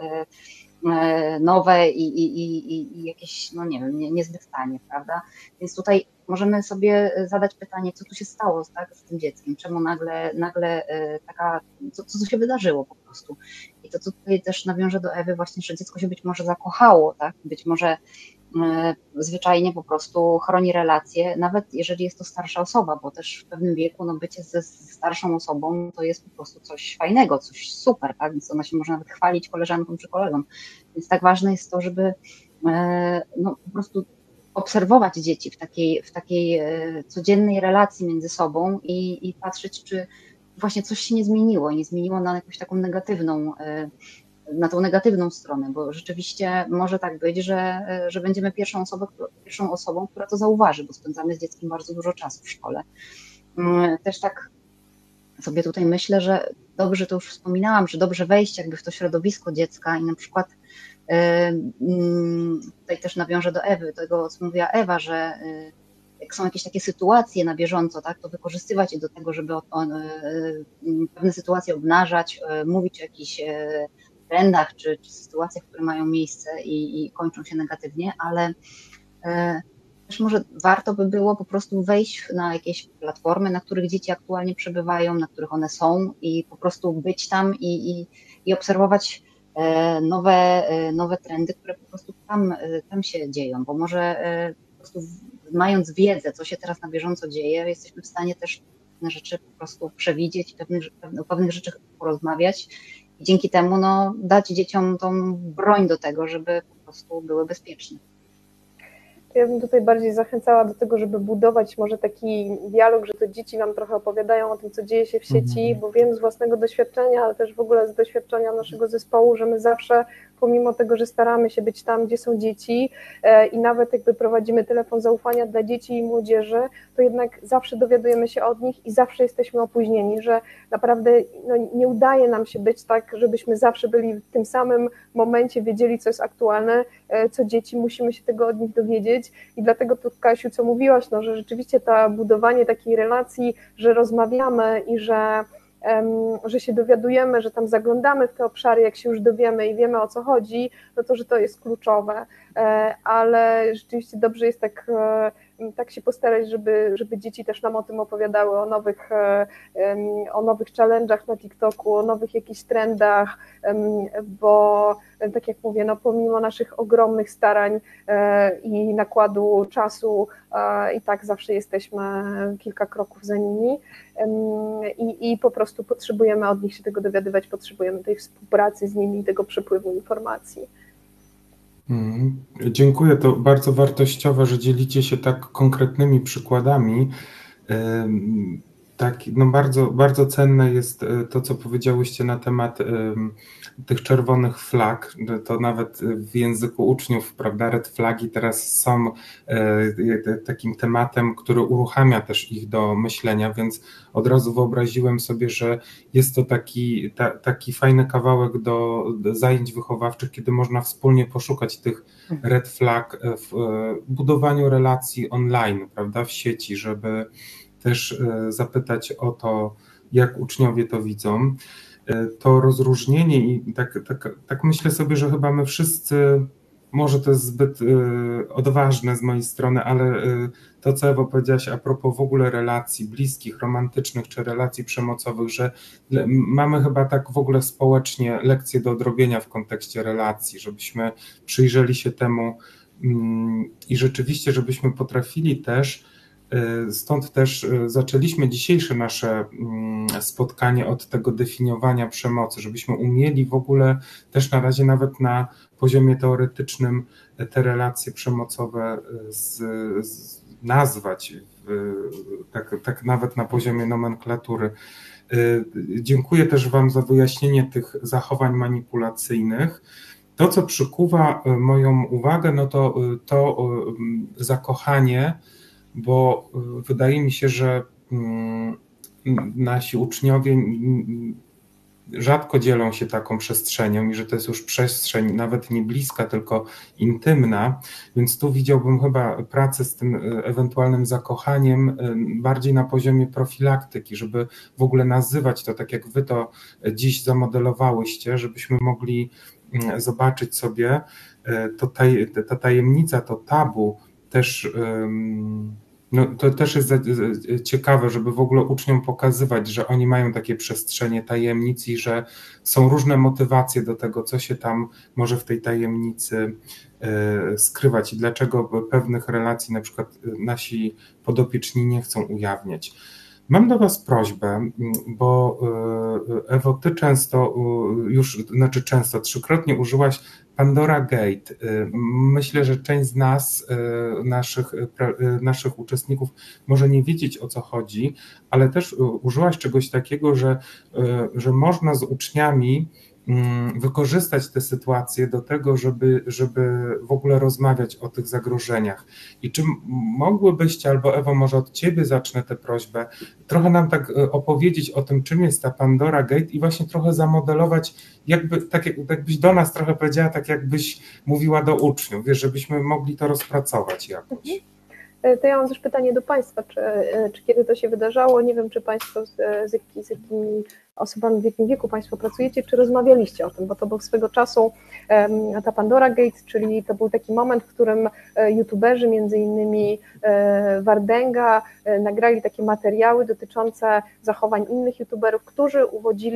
nowe i jakieś, no nie wiem, niezbyt tanie, prawda? Więc tutaj możemy sobie zadać pytanie, co tu się stało, tak, z tym dzieckiem, czemu nagle co się wydarzyło po prostu. I to tutaj też nawiążę do Ewy właśnie, że dziecko się być może zakochało, tak, być może zwyczajnie po prostu chroni relacje, nawet jeżeli jest to starsza osoba, bo też w pewnym wieku bycie ze starszą osobą to jest po prostu coś fajnego, coś super, tak? Więc ona się może nawet chwalić koleżankom czy kolegom. Więc tak ważne jest to, żeby po prostu obserwować dzieci w takiej codziennej relacji między sobą i patrzeć, czy właśnie coś się nie zmieniło na jakąś taką na tą negatywną stronę, bo rzeczywiście może tak być, że będziemy pierwszą osobą, która to zauważy, bo spędzamy z dzieckiem bardzo dużo czasu w szkole. Też tak sobie tutaj myślę, że dobrze, to już wspominałam, że dobrze wejść jakby w to środowisko dziecka i na przykład tutaj też nawiążę do Ewy, tego, co mówiła Ewa, że jak są jakieś takie sytuacje na bieżąco, tak, to wykorzystywać je do tego, żeby pewne sytuacje obnażać, mówić o jakichś trendach czy sytuacjach, które mają miejsce i kończą się negatywnie, ale też może warto by było po prostu wejść na jakieś platformy, na których dzieci aktualnie przebywają, na których one są i po prostu być tam i obserwować nowe trendy, które po prostu tam się dzieją, bo może po prostu mając wiedzę, co się teraz na bieżąco dzieje, jesteśmy w stanie też pewne rzeczy po prostu przewidzieć, o pewnych rzeczach porozmawiać i dzięki temu dać dzieciom tą broń do tego, żeby po prostu były bezpieczne. Ja bym tutaj bardziej zachęcała do tego, żeby budować może taki dialog, że to dzieci nam trochę opowiadają o tym, co dzieje się w sieci, bo wiem z własnego doświadczenia, ale też w ogóle z doświadczenia naszego zespołu, że my zawsze, pomimo tego, że staramy się być tam, gdzie są dzieci i nawet jakby prowadzimy telefon zaufania dla dzieci i młodzieży, to jednak zawsze dowiadujemy się od nich i zawsze jesteśmy opóźnieni, że naprawdę nie udaje nam się być tak, żebyśmy zawsze byli w tym samym momencie, wiedzieli, co jest aktualne, co dzieci, musimy się tego od nich dowiedzieć i dlatego tu, Kasiu, co mówiłaś, że rzeczywiście to budowanie takiej relacji, że rozmawiamy i że się dowiadujemy, że tam zaglądamy w te obszary, jak się już dowiemy i wiemy, o co chodzi, no że to jest kluczowe, ale rzeczywiście dobrze jest tak się postarać, żeby dzieci też nam o tym opowiadały, o nowych challenge'ach na TikToku, o nowych jakichś trendach, bo tak jak mówię, pomimo naszych ogromnych starań i nakładu czasu i tak zawsze jesteśmy kilka kroków za nimi i po prostu potrzebujemy od nich się tego dowiadywać, potrzebujemy tej współpracy z nimi i tego przepływu informacji. Dziękuję, to bardzo wartościowe, że dzielicie się tak konkretnymi przykładami. Tak, bardzo, bardzo cenne jest to, co powiedziałyście na temat tych czerwonych flag. To nawet w języku uczniów, prawda, red flagi teraz są takim tematem, który uruchamia też ich do myślenia, więc od razu wyobraziłem sobie, że jest to taki fajny kawałek do zajęć wychowawczych, kiedy można wspólnie poszukać tych red flag w budowaniu relacji online, prawda, w sieci, żeby też zapytać o to, jak uczniowie to widzą. To rozróżnienie i tak myślę sobie, że chyba my wszyscy, może to jest zbyt odważne z mojej strony, ale to, co Ewo powiedziałaś a propos w ogóle relacji bliskich, romantycznych czy relacji przemocowych, że mamy chyba tak w ogóle społecznie lekcje do odrobienia w kontekście relacji, żebyśmy przyjrzeli się temu i rzeczywiście, żebyśmy potrafili też. Stąd też zaczęliśmy dzisiejsze nasze spotkanie od tego definiowania przemocy, żebyśmy umieli w ogóle też na razie nawet na poziomie teoretycznym te relacje przemocowe nazwać, tak nawet na poziomie nomenklatury. Dziękuję też Wam za wyjaśnienie tych zachowań manipulacyjnych. To, co przykuwa moją uwagę, to zakochanie, bo wydaje mi się, że nasi uczniowie rzadko dzielą się taką przestrzenią i że to jest już przestrzeń nawet nie bliska, tylko intymna, więc tu widziałbym chyba pracę z tym ewentualnym zakochaniem bardziej na poziomie profilaktyki, żeby w ogóle nazywać to tak, jak wy to dziś zamodelowałyście, żebyśmy mogli zobaczyć sobie ta tajemnica, to tabu też. To też jest ciekawe, żeby w ogóle uczniom pokazywać, że oni mają takie przestrzenie tajemnic i że są różne motywacje do tego, co się tam może w tej tajemnicy skrywać i dlaczego pewnych relacji na przykład nasi podopieczni nie chcą ujawniać. Mam do Was prośbę, bo Ewo, Ty trzykrotnie użyłaś Pandora Gate. Myślę, że część z nas, naszych uczestników może nie wiedzieć, o co chodzi, ale też użyłaś czegoś takiego, że można z uczniami wykorzystać tę sytuację do tego, żeby w ogóle rozmawiać o tych zagrożeniach. I czy mogłybyście, albo Ewo, może od Ciebie zacznę tę prośbę, trochę nam tak opowiedzieć o tym, czym jest ta Pandora Gate i właśnie trochę zamodelować, jakbyś do nas trochę powiedziała, tak jakbyś mówiła do uczniów, wiesz, żebyśmy mogli to rozpracować jakoś. To ja mam też pytanie do Państwa, czy kiedy to się wydarzało, nie wiem, czy Państwo z jakimi osobami, w jakim wieku Państwo pracujecie, czy rozmawialiście o tym, bo to był swego czasu ta Pandora Gate, czyli to był taki moment, w którym youtuberzy, między innymi Wardęga, nagrali takie materiały dotyczące zachowań innych youtuberów, którzy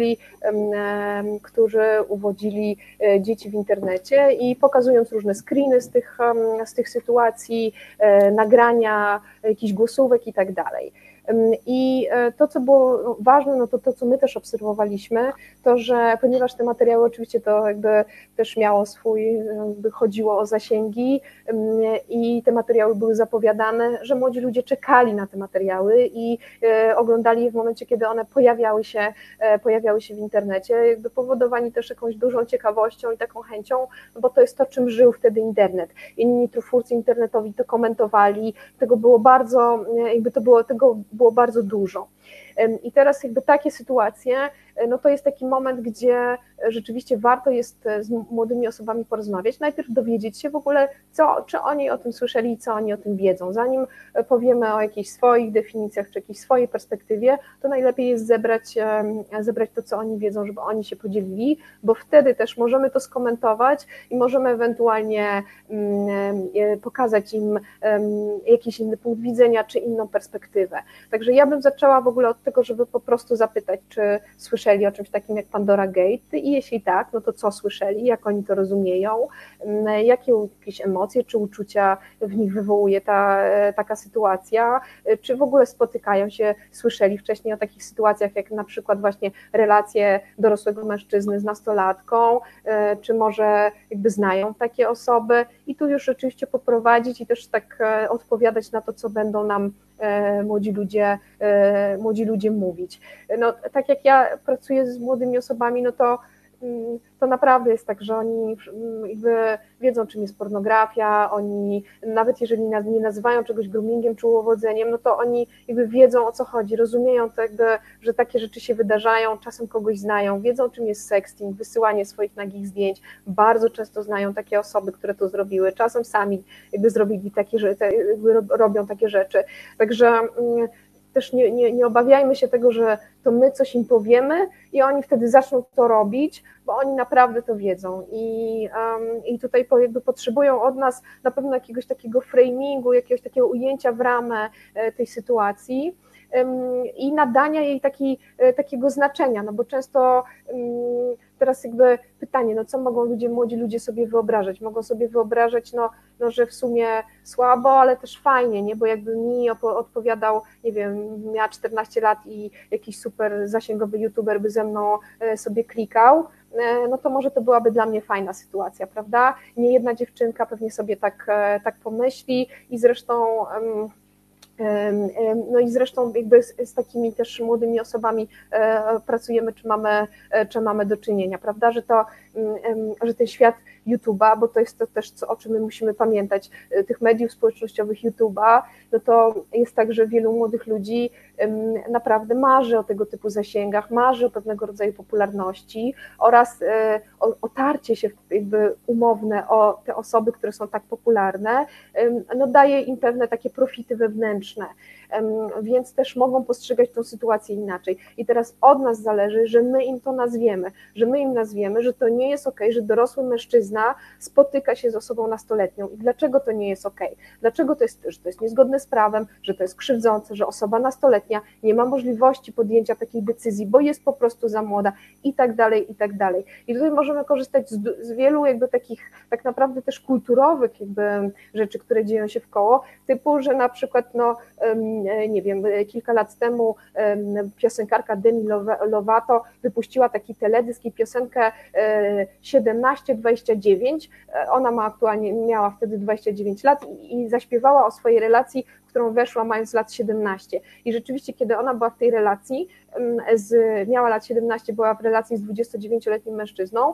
uwodzili dzieci w internecie i pokazując różne screeny z tych sytuacji, nagrania jakichś głosówek i tak dalej. I to, co było ważne, no to co my też obserwowaliśmy, to że ponieważ te materiały oczywiście to jakby też miało chodziło o zasięgi i te materiały były zapowiadane, że młodzi ludzie czekali na te materiały i oglądali je w momencie, kiedy one pojawiały się w internecie, jakby powodowani też jakąś dużą ciekawością i taką chęcią, bo to jest to, czym żył wtedy internet. Inni twórcy internetowi to komentowali, tego było bardzo bardzo dużo. I teraz jakby takie sytuacje, no to jest taki moment, gdzie rzeczywiście warto jest z młodymi osobami porozmawiać, najpierw dowiedzieć się w ogóle, czy oni o tym słyszeli i co oni o tym wiedzą. Zanim powiemy o jakichś swoich definicjach, czy jakiejś swojej perspektywie, to najlepiej jest zebrać to, co oni wiedzą, żeby oni się podzielili, bo wtedy też możemy to skomentować i możemy ewentualnie pokazać im jakiś inny punkt widzenia, czy inną perspektywę. Także ja bym zaczęła w ogóle od tego, żeby po prostu zapytać, czy słyszeli o czymś takim jak Pandora Gate i jeśli tak, no to co słyszeli, jak oni to rozumieją, jakie jakieś emocje czy uczucia w nich wywołuje taka sytuacja, czy w ogóle spotykają się, słyszeli wcześniej o takich sytuacjach jak na przykład właśnie relacje dorosłego mężczyzny z nastolatką, czy może jakby znają takie osoby i tu już rzeczywiście poprowadzić i też tak odpowiadać na to, co będą nam młodzi ludzie mówić. No, tak jak ja pracuję z młodymi osobami, no to naprawdę jest tak, że oni jakby wiedzą, czym jest pornografia, oni nawet jeżeli nie nazywają czegoś groomingiem czy uwodzeniem, no to oni jakby wiedzą, o co chodzi, rozumieją to jakby, że takie rzeczy się wydarzają, czasem kogoś znają, wiedzą, czym jest sexting, wysyłanie swoich nagich zdjęć, bardzo często znają takie osoby, które to zrobiły, czasem sami jakby zrobili robią takie rzeczy, także też nie obawiajmy się tego, że to my coś im powiemy i oni wtedy zaczną to robić, bo oni naprawdę to wiedzą i tutaj jakby potrzebują od nas na pewno jakiegoś takiego framingu, jakiegoś takiego ujęcia w ramę tej sytuacji i nadania jej takiego znaczenia, no bo często teraz jakby pytanie, no co mogą młodzi ludzie sobie wyobrażać? Mogą sobie wyobrażać, no że w sumie słabo, ale też fajnie, nie? Bo jakby mi odpowiadał, nie wiem, miała 14 lat i jakiś super zasięgowy youtuber by ze mną sobie klikał, no to może to byłaby dla mnie fajna sytuacja, prawda? Nie jedna dziewczynka pewnie sobie tak pomyśli i zresztą jakby z takimi też młodymi osobami pracujemy, czy mamy do czynienia, prawda, że ten świat YouTube'a, bo to jest to też, o czym my musimy pamiętać, tych mediów społecznościowych YouTube'a, no to jest tak, że wielu młodych ludzi naprawdę marzy o tego typu zasięgach, marzy o pewnego rodzaju popularności oraz otarcie się jakby umowne o te osoby, które są tak popularne, no daje im pewne takie profity wewnętrzne, więc też mogą postrzegać tą sytuację inaczej. I teraz od nas zależy, że my im to nazwiemy, że to nie jest okej, że dorosły mężczyzna spotyka się z osobą nastoletnią. I dlaczego to nie jest okej? Dlaczego że to jest niezgodne z prawem, że to jest krzywdzące, że osoba nastoletnia nie ma możliwości podjęcia takiej decyzji, bo jest po prostu za młoda i tak dalej, i tak dalej. I tutaj możemy korzystać z wielu jakby takich tak naprawdę też kulturowych jakby rzeczy, które dzieją się wkoło, typu, że na przykład nie wiem, kilka lat temu piosenkarka Demi Lovato wypuściła taki teledysk i piosenkę 17-29, ona miała wtedy 29 lat i zaśpiewała o swojej relacji, w którą weszła mając lat 17 i rzeczywiście, kiedy ona była w tej relacji, miała lat 17, była w relacji z 29-letnim mężczyzną,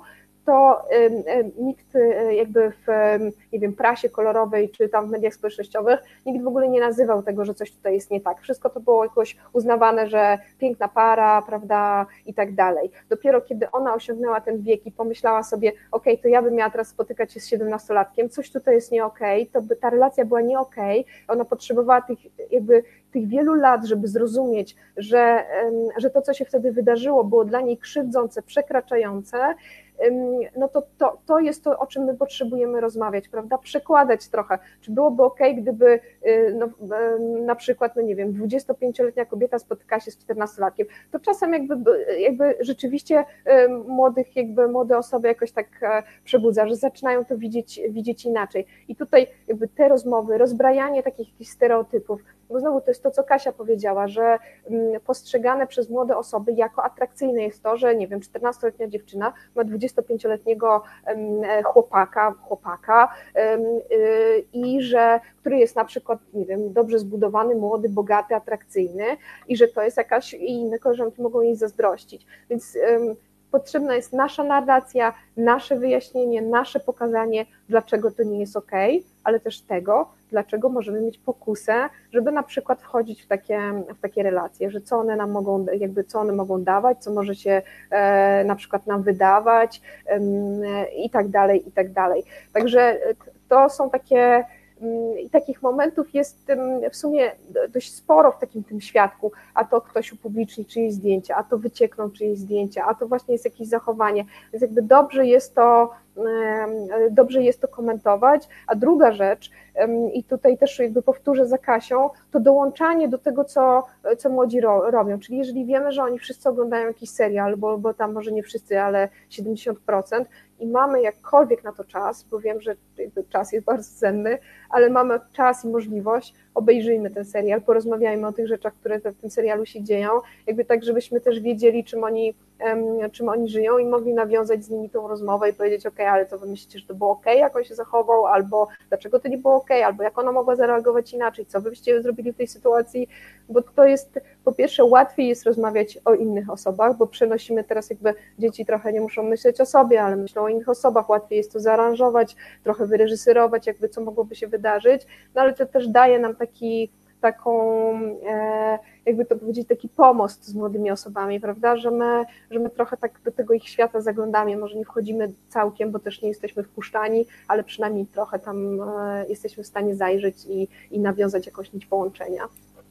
to nikt jakby w, nie wiem, prasie kolorowej czy tam w mediach społecznościowych, nikt w ogóle nie nazywał tego, że coś tutaj jest nie tak. Wszystko to było jakoś uznawane, że piękna para, prawda, i tak dalej. Dopiero kiedy ona osiągnęła ten wiek i pomyślała sobie, okej, to ja bym miała teraz spotykać się z 17-latkiem, coś tutaj jest nie okej, to by ta relacja była nie okej, ona potrzebowała tych wielu lat, żeby zrozumieć, że to, co się wtedy wydarzyło, było dla niej krzywdzące, przekraczające, no to jest to, o czym my potrzebujemy rozmawiać, prawda? Przekładać trochę. Czy byłoby okej, gdyby na przykład, no nie wiem, 25-letnia kobieta spotykała się z 14-latkiem, to czasem jakby rzeczywiście młode osoby jakoś tak przebudza, że zaczynają to widzieć inaczej. I tutaj jakby te rozmowy, rozbrajanie takich jakichś stereotypów, bo znowu to jest to, co Kasia powiedziała, że postrzegane przez młode osoby jako atrakcyjne jest to, że nie wiem, 14-letnia dziewczyna ma 25-letniego chłopaka i że, który jest na przykład, nie wiem, dobrze zbudowany, młody, bogaty, atrakcyjny i że to jest jakaś, i inne koleżanki mogą jej zazdrościć, więc potrzebna jest nasza narracja, nasze wyjaśnienie, nasze pokazanie, dlaczego to nie jest okej, ale też tego, dlaczego możemy mieć pokusę, żeby na przykład wchodzić w takie relacje, że co one nam mogą, jakby co one mogą dawać, co może się na przykład nam wydawać i tak dalej, i tak dalej. Także to są takie, i takich momentów jest w sumie dość sporo w takim tym świadku, a to ktoś upubliczni czyjeś zdjęcia, a to wyciekną czyjeś zdjęcia, a to właśnie jest jakieś zachowanie, więc jakby dobrze jest to komentować, a druga rzecz, i tutaj też jakby powtórzę za Kasią, to dołączanie do tego, co młodzi robią, czyli jeżeli wiemy, że oni wszyscy oglądają jakiś serial, bo tam może nie wszyscy, ale 70%, i mamy jakkolwiek na to czas, bo wiem, że czas jest bardzo cenny, ale mamy czas i możliwość, obejrzyjmy ten serial, porozmawiajmy o tych rzeczach, które w tym serialu się dzieją, jakby tak, żebyśmy też wiedzieli, czym oni żyją i mogli nawiązać z nimi tą rozmowę i powiedzieć, okej, ale to wy myślicie, że to było okej, jak on się zachował, albo dlaczego to nie było okej, albo jak ona mogła zareagować inaczej, co wy byście zrobili w tej sytuacji, bo to jest, po pierwsze, łatwiej jest rozmawiać o innych osobach, bo przenosimy teraz jakby, dzieci trochę nie muszą myśleć o sobie, ale myślą o innych osobach, łatwiej jest to zaaranżować, trochę wyreżyserować, jakby co mogłoby się wydarzyć, no ale to też daje nam jakby to powiedzieć, taki pomost z młodymi osobami, prawda, że my trochę tak do tego ich świata zaglądamy, może nie wchodzimy całkiem, bo też nie jesteśmy wpuszczani, ale przynajmniej trochę tam jesteśmy w stanie zajrzeć i nawiązać jakąś nić połączenia.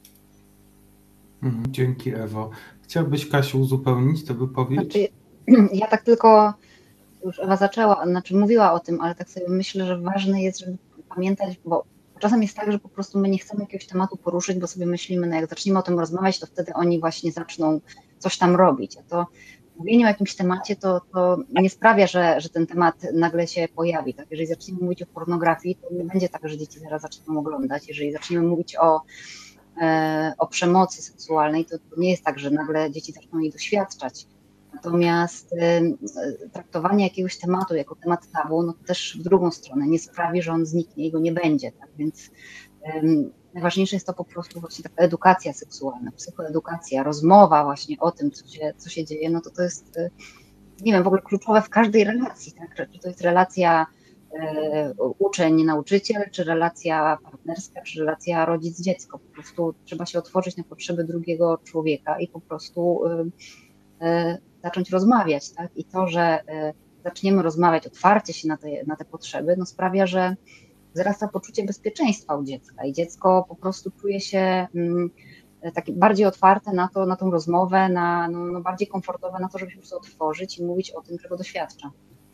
Dzięki, Ewo. Chciałbyś, Kasiu, uzupełnić tę wypowiedź? Znaczy, ja tak tylko, już Ewa zaczęła, mówiła o tym, ale tak sobie myślę, że ważne jest, żeby pamiętać, bo czasem jest tak, że po prostu my nie chcemy jakiegoś tematu poruszyć, bo sobie myślimy, no jak zaczniemy o tym rozmawiać, to wtedy oni właśnie zaczną coś tam robić, a to mówienie o jakimś temacie to nie sprawia, że ten temat nagle się pojawi. Tak? Jeżeli zaczniemy mówić o pornografii, to nie będzie tak, że dzieci zaraz zaczną oglądać. Jeżeli zaczniemy mówić o przemocy seksualnej, to nie jest tak, że nagle dzieci zaczną jej doświadczać. Natomiast traktowanie jakiegoś tematu jako temat tabu, no to też w drugą stronę nie sprawi, że on zniknie i go nie będzie. Tak? Więc najważniejsze jest to po prostu właśnie taka edukacja seksualna, psychoedukacja, rozmowa właśnie o tym, co się dzieje, no to jest, nie wiem, w ogóle kluczowe w każdej relacji. Tak? Czy to jest relacja uczeń-nauczyciel, czy relacja partnerska, czy relacja rodzic-dziecko. Po prostu trzeba się otworzyć na potrzeby drugiego człowieka i po prostu zacząć rozmawiać, tak? I to, że zaczniemy rozmawiać, otwarcie się na te potrzeby, no sprawia, że wzrasta poczucie bezpieczeństwa u dziecka i dziecko po prostu czuje się takie bardziej otwarte na tą rozmowę, no bardziej komfortowe na to, żeby się po prostu otworzyć i mówić o tym, czego doświadcza.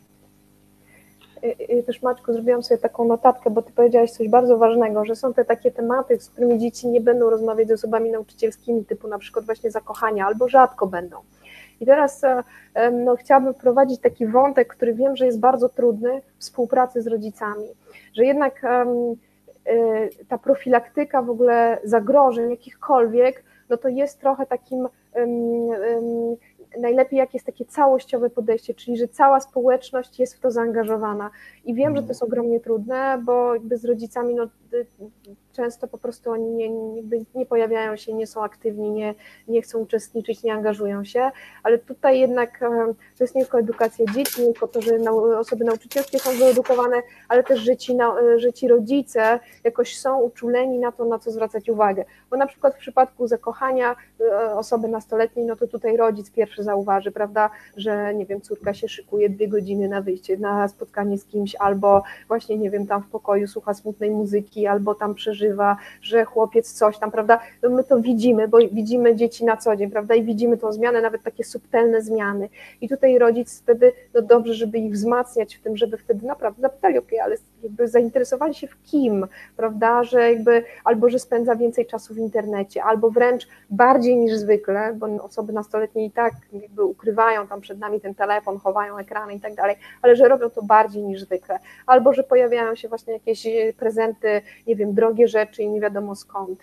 I też, Maćku, zrobiłam sobie taką notatkę, bo ty powiedziałaś coś bardzo ważnego, że są te takie tematy, z którymi dzieci nie będą rozmawiać z osobami nauczycielskimi, typu na przykład właśnie zakochania, albo rzadko będą. I teraz chciałabym wprowadzić taki wątek, który wiem, że jest bardzo trudny, współpracy z rodzicami, że jednak ta profilaktyka w ogóle zagrożeń jakichkolwiek, no to jest trochę takim, najlepiej jak jest takie całościowe podejście, czyli że cała społeczność jest w to zaangażowana. I wiem, że to jest ogromnie trudne, bo jakby z rodzicami często po prostu oni nie pojawiają się, nie są aktywni, nie chcą uczestniczyć, nie angażują się, ale tutaj jednak to jest nie tylko edukacja dzieci, nie tylko to, że osoby nauczycielskie są wyedukowane, ale też, że ci rodzice jakoś są uczuleni na to, na co zwracać uwagę, bo na przykład w przypadku zakochania osoby nastoletniej, no to tutaj rodzic pierwszy zauważy, prawda, że nie wiem, córka się szykuje 2 godziny na wyjście, na spotkanie z kimś, albo właśnie, nie wiem, tam w pokoju słucha smutnej muzyki, albo tam przeżywa, że chłopiec coś tam, prawda, no my to widzimy, bo widzimy dzieci na co dzień, prawda, i widzimy tą zmianę, nawet takie subtelne zmiany i tutaj rodzic wtedy, no dobrze, żeby ich wzmacniać w tym, żeby wtedy naprawdę zapytali, okej, ale jakby zainteresowali się w kim, prawda, że jakby albo, że spędza więcej czasu w internecie, albo wręcz bardziej niż zwykle, bo osoby nastoletnie i tak jakby ukrywają tam przed nami ten telefon, chowają ekrany i tak dalej, ale że robią to bardziej niż zwykle, albo, że pojawiają się właśnie jakieś prezenty, nie wiem, drogie rzeczy i nie wiadomo skąd,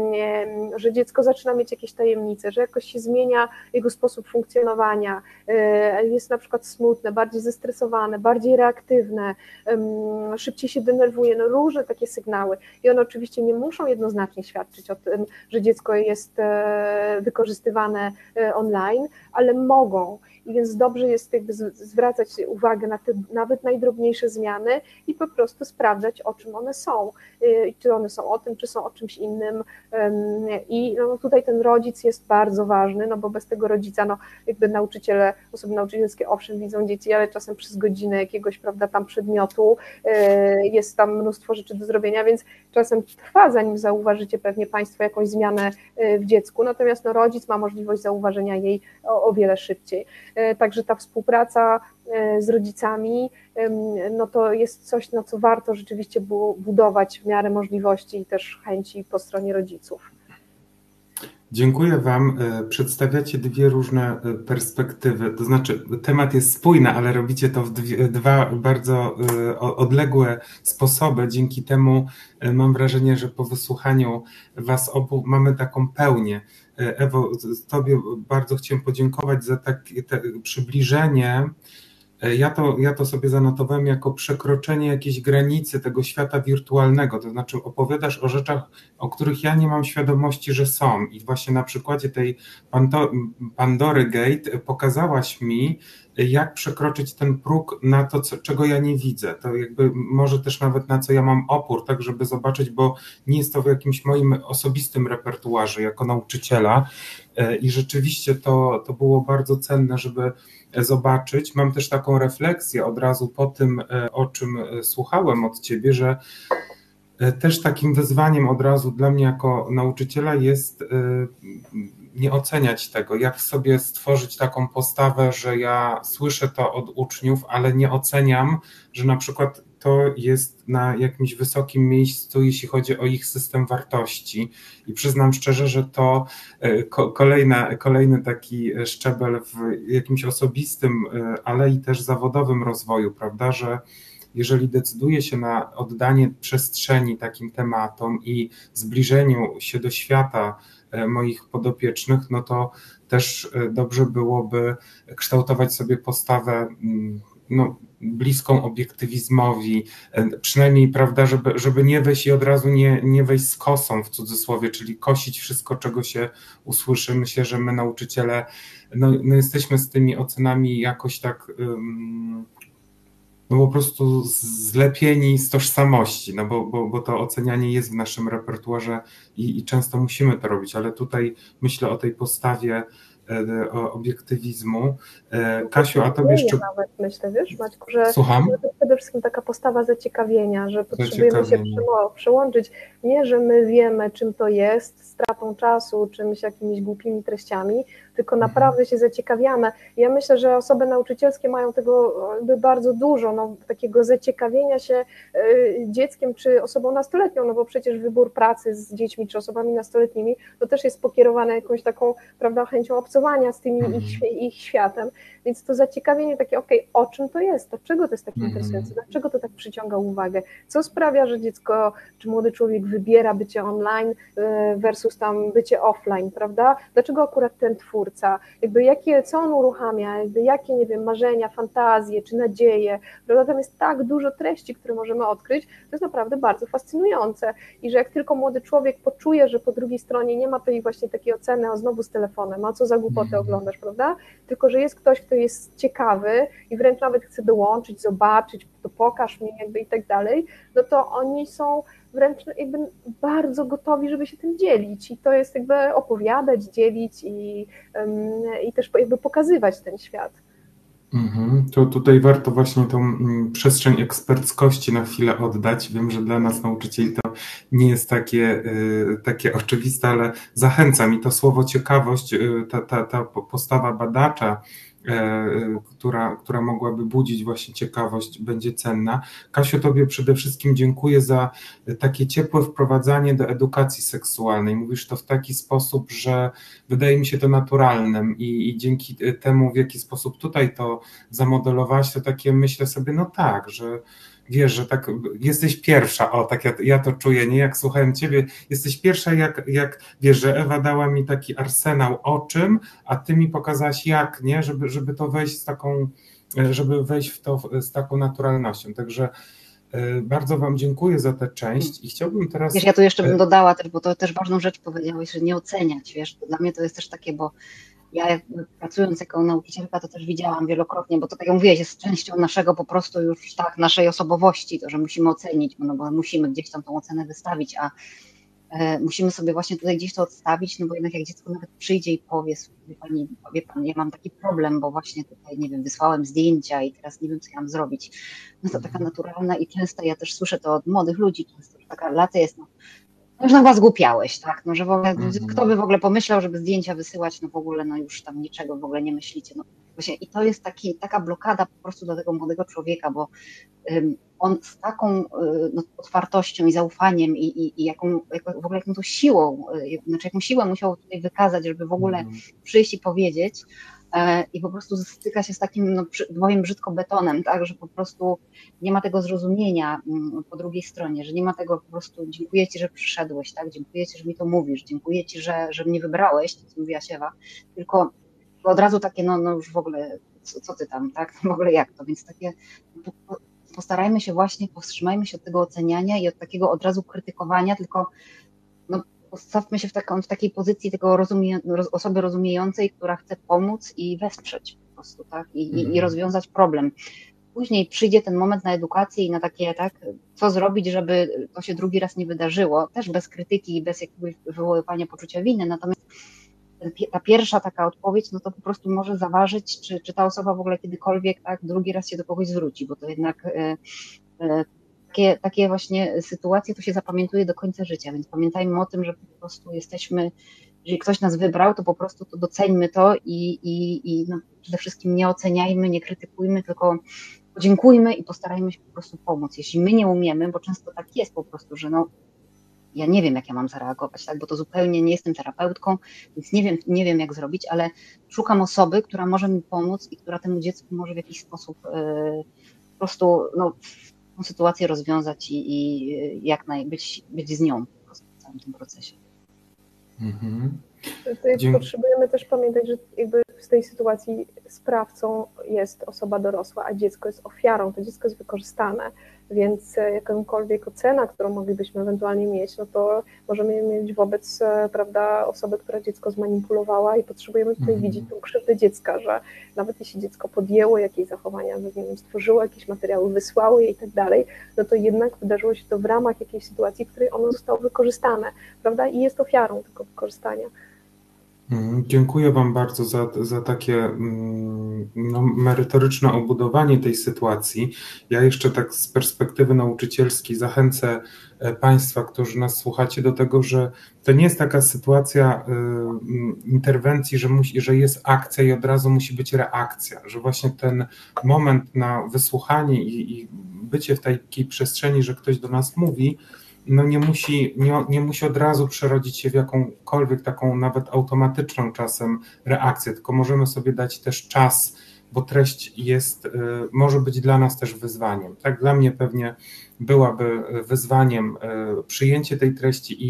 że dziecko zaczyna mieć jakieś tajemnice, że jakoś się zmienia jego sposób funkcjonowania, jest na przykład smutne, bardziej zestresowane, bardziej reaktywne, szybciej się denerwuje, no różne takie sygnały i one oczywiście nie muszą jednoznacznie świadczyć o tym, że dziecko jest wykorzystywane online, ale mogą i więc dobrze jest jakby zwracać uwagę na te nawet najdrobniejsze zmiany i po prostu sprawdzać, o czym one są, czy one są o tym, czy są o czymś innym i no tutaj ten rodzic jest bardzo ważny, no bo bez tego rodzica, no jakby nauczyciele, osoby nauczycielskie owszem widzą dzieci, ale czasem przez godzinę jakiegoś, prawda, tam przedmiotu jest tam mnóstwo rzeczy do zrobienia, więc czasem trwa, zanim zauważycie pewnie Państwo jakąś zmianę w dziecku, natomiast no, rodzic ma możliwość zauważenia jej o wiele szybciej. Także ta współpraca z rodzicami, no to jest coś, na co warto rzeczywiście było budować w miarę możliwości i też chęci po stronie rodziców. Dziękuję Wam. Przedstawiacie 2 różne perspektywy, to znaczy temat jest spójny, ale robicie to w 2 bardzo odległe sposoby. Dzięki temu mam wrażenie, że po wysłuchaniu Was obu mamy taką pełnię. Ewo, Tobie bardzo chciałem podziękować za takie przybliżenie. Ja to sobie zanotowałem jako przekroczenie jakiejś granicy tego świata wirtualnego, to znaczy opowiadasz o rzeczach, o których ja nie mam świadomości, że są i właśnie na przykładzie tej Pandory Gate pokazałaś mi, jak przekroczyć ten próg na to, czego ja nie widzę, to jakby może też nawet na co ja mam opór, tak żeby zobaczyć, bo nie jest to w jakimś moim osobistym repertuarze jako nauczyciela i rzeczywiście to było bardzo cenne, żeby zobaczyć. Mam też taką refleksję od razu po tym, o czym słuchałem od Ciebie, że też takim wyzwaniem od razu dla mnie jako nauczyciela jest nie oceniać tego, jak sobie stworzyć taką postawę, że ja słyszę to od uczniów, ale nie oceniam, że na przykład to jest na jakimś wysokim miejscu, jeśli chodzi o ich system wartości. I przyznam szczerze, że to kolejny taki szczebel w jakimś osobistym, ale i też zawodowym rozwoju, prawda, że jeżeli decyduje się na oddanie przestrzeni takim tematom i zbliżeniu się do świata moich podopiecznych, no to też dobrze byłoby kształtować sobie postawę no, bliską obiektywizmowi, przynajmniej, prawda, żeby nie wejść i od razu nie wejść z kosą w cudzysłowie, czyli kosić wszystko, czego się usłyszy. Myślę, że my nauczyciele no jesteśmy z tymi ocenami jakoś tak no po prostu zlepieni z tożsamości, no bo to ocenianie jest w naszym repertuarze i często musimy to robić, ale tutaj myślę o tej postawie obiektywizmu. Kasiu, a tobie jeszcze... Nawet myślę, wiesz, Maćku, że Słucham? to przede wszystkim taka postawa zaciekawienia, że potrzebujemy się przełączyć, nie, że my wiemy, czym to jest, stratą czasu, czymś jakimiś głupimi treściami, tylko naprawdę się zaciekawiamy. Ja myślę, że osoby nauczycielskie mają tego bardzo dużo, no, takiego zaciekawienia się dzieckiem czy osobą nastoletnią, no bo przecież wybór pracy z dziećmi czy osobami nastoletnimi to też jest pokierowane jakąś taką, prawda, chęcią obcowania z tymi ich światem, więc to zaciekawienie takie, o czym to jest, dlaczego to jest takie interesujące, dlaczego to tak przyciąga uwagę, co sprawia, że dziecko czy młody człowiek wybiera bycie online versus tam bycie offline, prawda, dlaczego akurat ten twór twórca, co on uruchamia, jakie, nie wiem, marzenia, fantazje czy nadzieje, prawda? Tam jest tak dużo treści, które możemy odkryć, to jest naprawdę bardzo fascynujące i że jak tylko młody człowiek poczuje, że po drugiej stronie nie ma tej właśnie takiej oceny, a znowu z telefonem, a co za głupotę oglądasz, prawda? Tylko, że jest ktoś, kto jest ciekawy i wręcz nawet chce dołączyć, zobaczyć, to pokaż mi i tak dalej, no to oni są wręcz bardzo gotowi, żeby się tym dzielić i to jest opowiadać, dzielić i też pokazywać ten świat. To tutaj warto właśnie tą przestrzeń eksperckości na chwilę oddać. Wiem, że dla nas nauczycieli to nie jest takie oczywiste, ale zachęcam i to słowo ciekawość, ta postawa badacza, która mogłaby budzić właśnie ciekawość, będzie cenna. Kasiu, tobie przede wszystkim dziękuję za takie ciepłe wprowadzanie do edukacji seksualnej. Mówisz to w taki sposób, że wydaje mi się to naturalnym i dzięki temu, w jaki sposób tutaj to zamodelowałaś, to takie myślę sobie, no tak, że wiesz, że tak jesteś pierwsza, tak ja to czuję, nie? Jak słuchałem ciebie, jesteś pierwsza, jak wiesz, że Ewa dała mi taki arsenał o czym, a ty mi pokazałaś jak, nie? Żeby to wejść żeby wejść w to z taką naturalnością. Także bardzo wam dziękuję za tę część i chciałbym teraz... Wiesz, ja tu jeszcze bym dodała też, bo to też ważną rzecz powiedziałeś, że nie oceniać, wiesz, dla mnie to jest też takie, bo ja pracując jako nauczycielka to też widziałam wielokrotnie, bo to tak jak mówiłeś, jest częścią naszego po prostu już tak, naszej osobowości, to, że musimy ocenić, no bo musimy gdzieś tam tą ocenę wystawić, a musimy sobie właśnie tutaj gdzieś to odstawić, no bo jednak jak dziecko nawet przyjdzie i powie, wie pan, ja mam taki problem, bo właśnie tutaj, nie wiem, wysłałem zdjęcia i teraz nie wiem, co ja mam zrobić, no to taka naturalna i często ja też słyszę to od młodych ludzi, często taka relacja jest, no już na was głupiałeś, tak, no że w ogóle, kto by w ogóle pomyślał, żeby zdjęcia wysyłać, no w ogóle, no już tam niczego w ogóle nie myślicie, no właśnie i to jest taka blokada po prostu dla tego młodego człowieka, bo on z taką otwartością i zaufaniem i w ogóle jaką tą siłą, znaczy jaką siłę musiał tutaj wykazać, żeby w ogóle przyjść i powiedzieć i po prostu styka się z takim, no powiem brzydko, betonem, tak, że po prostu nie ma tego zrozumienia po drugiej stronie, że nie ma tego po prostu dziękuję ci, że przyszedłeś, tak, dziękuję ci, że mi to mówisz, dziękuję ci, że mnie wybrałeś, to co mówiła Siewa, tylko od razu takie, no już w ogóle co ty tam, tak, w ogóle jak to, więc takie postarajmy się właśnie, powstrzymajmy się od tego oceniania i od takiego od razu krytykowania, tylko no, postawmy się w takiej pozycji tego osoby rozumiejącej, która chce pomóc i wesprzeć po prostu, tak, i rozwiązać problem. Później przyjdzie ten moment na edukację i na takie, tak, co zrobić, żeby to się drugi raz nie wydarzyło, też bez krytyki i bez jakiegoś wywoływania poczucia winy, natomiast ta pierwsza taka odpowiedź, no to po prostu może zaważyć, czy ta osoba w ogóle kiedykolwiek tak drugi raz się do kogoś zwróci, bo to jednak takie właśnie sytuacje to się zapamiętuje do końca życia, więc pamiętajmy o tym, że po prostu jesteśmy, jeżeli ktoś nas wybrał, to po prostu to doceńmy to i no, przede wszystkim nie oceniajmy, nie krytykujmy, tylko podziękujmy i postarajmy się po prostu pomóc. Jeśli my nie umiemy, bo często tak jest po prostu, że no ja nie wiem, jak ja mam zareagować, tak, bo to zupełnie nie jestem terapeutką, więc nie wiem, jak zrobić, ale szukam osoby, która może mi pomóc i która temu dziecku może w jakiś sposób po prostu no, tą sytuację rozwiązać i jak być z nią po prostu w całym tym procesie. Tutaj potrzebujemy też pamiętać, że jakby w tej sytuacji sprawcą jest osoba dorosła, a dziecko jest ofiarą, to dziecko jest wykorzystane, więc jakąkolwiek ocena, którą moglibyśmy ewentualnie mieć, no to możemy mieć wobec, prawda, osoby, która dziecko zmanipulowała i potrzebujemy tutaj widzieć tą krzywdę dziecka, że nawet jeśli dziecko podjęło jakieś zachowania, nie wiem, stworzyło jakieś materiały, wysłało je i tak dalej, no to jednak wydarzyło się to w ramach jakiejś sytuacji, w której ono zostało wykorzystane, prawda, i jest ofiarą tego wykorzystania. Dziękuję wam bardzo za takie no, merytoryczne obudowanie tej sytuacji. Ja jeszcze tak z perspektywy nauczycielskiej zachęcę Państwa, którzy nas słuchacie, do tego, że to nie jest taka sytuacja interwencji, że jest akcja i od razu musi być reakcja, że właśnie ten moment na wysłuchanie i bycie w takiej przestrzeni, że ktoś do nas mówi, no nie musi od razu przerodzić się w jakąkolwiek taką nawet automatyczną czasem reakcję, tylko możemy sobie dać też czas, bo treść może być dla nas też wyzwaniem. Tak, dla mnie pewnie byłaby wyzwaniem przyjęcie tej treści i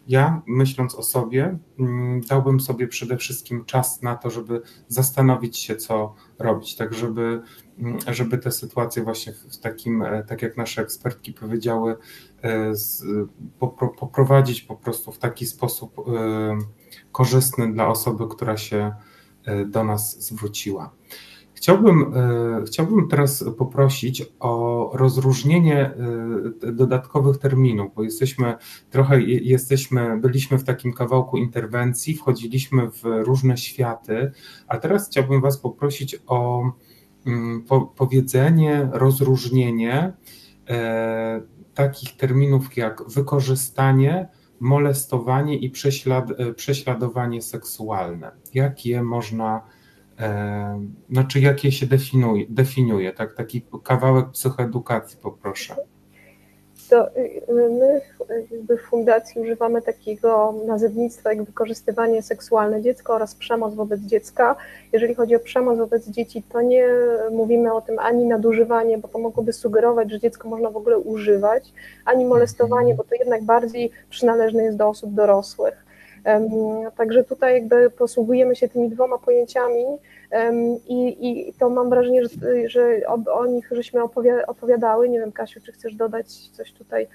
ja, myśląc o sobie, dałbym sobie przede wszystkim czas na to, żeby zastanowić się, co robić, tak żeby te sytuacje właśnie w takim, tak jak nasze ekspertki powiedziały, poprowadzić po prostu w taki sposób korzystny dla osoby, która się do nas zwróciła. Chciałbym teraz poprosić o rozróżnienie dodatkowych terminów, bo byliśmy w takim kawałku interwencji, wchodziliśmy w różne światy, a teraz chciałbym Was poprosić o powiedzenie, rozróżnienie takich terminów jak wykorzystanie, molestowanie i prześladowanie seksualne. Jak je można, znaczy jak je się definiuje, tak? Taki kawałek psychoedukacji poproszę. To my jakby w fundacji używamy takiego nazewnictwa jak wykorzystywanie seksualne dziecka oraz przemoc wobec dziecka. Jeżeli chodzi o przemoc wobec dzieci, to nie mówimy o tym ani nadużywanie, bo to mogłoby sugerować, że dziecko można w ogóle używać, ani molestowanie, bo to jednak bardziej przynależne jest do osób dorosłych. Także tutaj jakby posługujemy się tymi dwoma pojęciami i to mam wrażenie, że o nich żeśmy opowiadały. Nie wiem, Kasiu, czy chcesz dodać coś tutaj?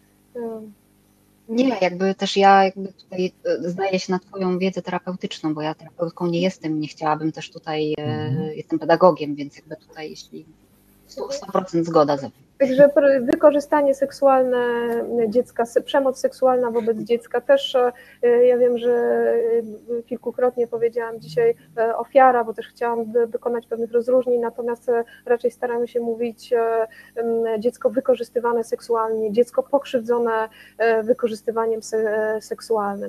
Nie, jakby też ja jakby tutaj zdaję się na Twoją wiedzę terapeutyczną, bo ja terapeutką nie jestem, nie chciałabym też tutaj, jestem pedagogiem, więc jakby tutaj jeśli 100% zgoda ze mną. Także wykorzystanie seksualne dziecka, przemoc seksualna wobec dziecka też, ja wiem, że kilkukrotnie powiedziałam dzisiaj ofiara, bo też chciałam dokonać pewnych rozróżnień, natomiast raczej staramy się mówić dziecko wykorzystywane seksualnie, dziecko pokrzywdzone wykorzystywaniem seksualnym,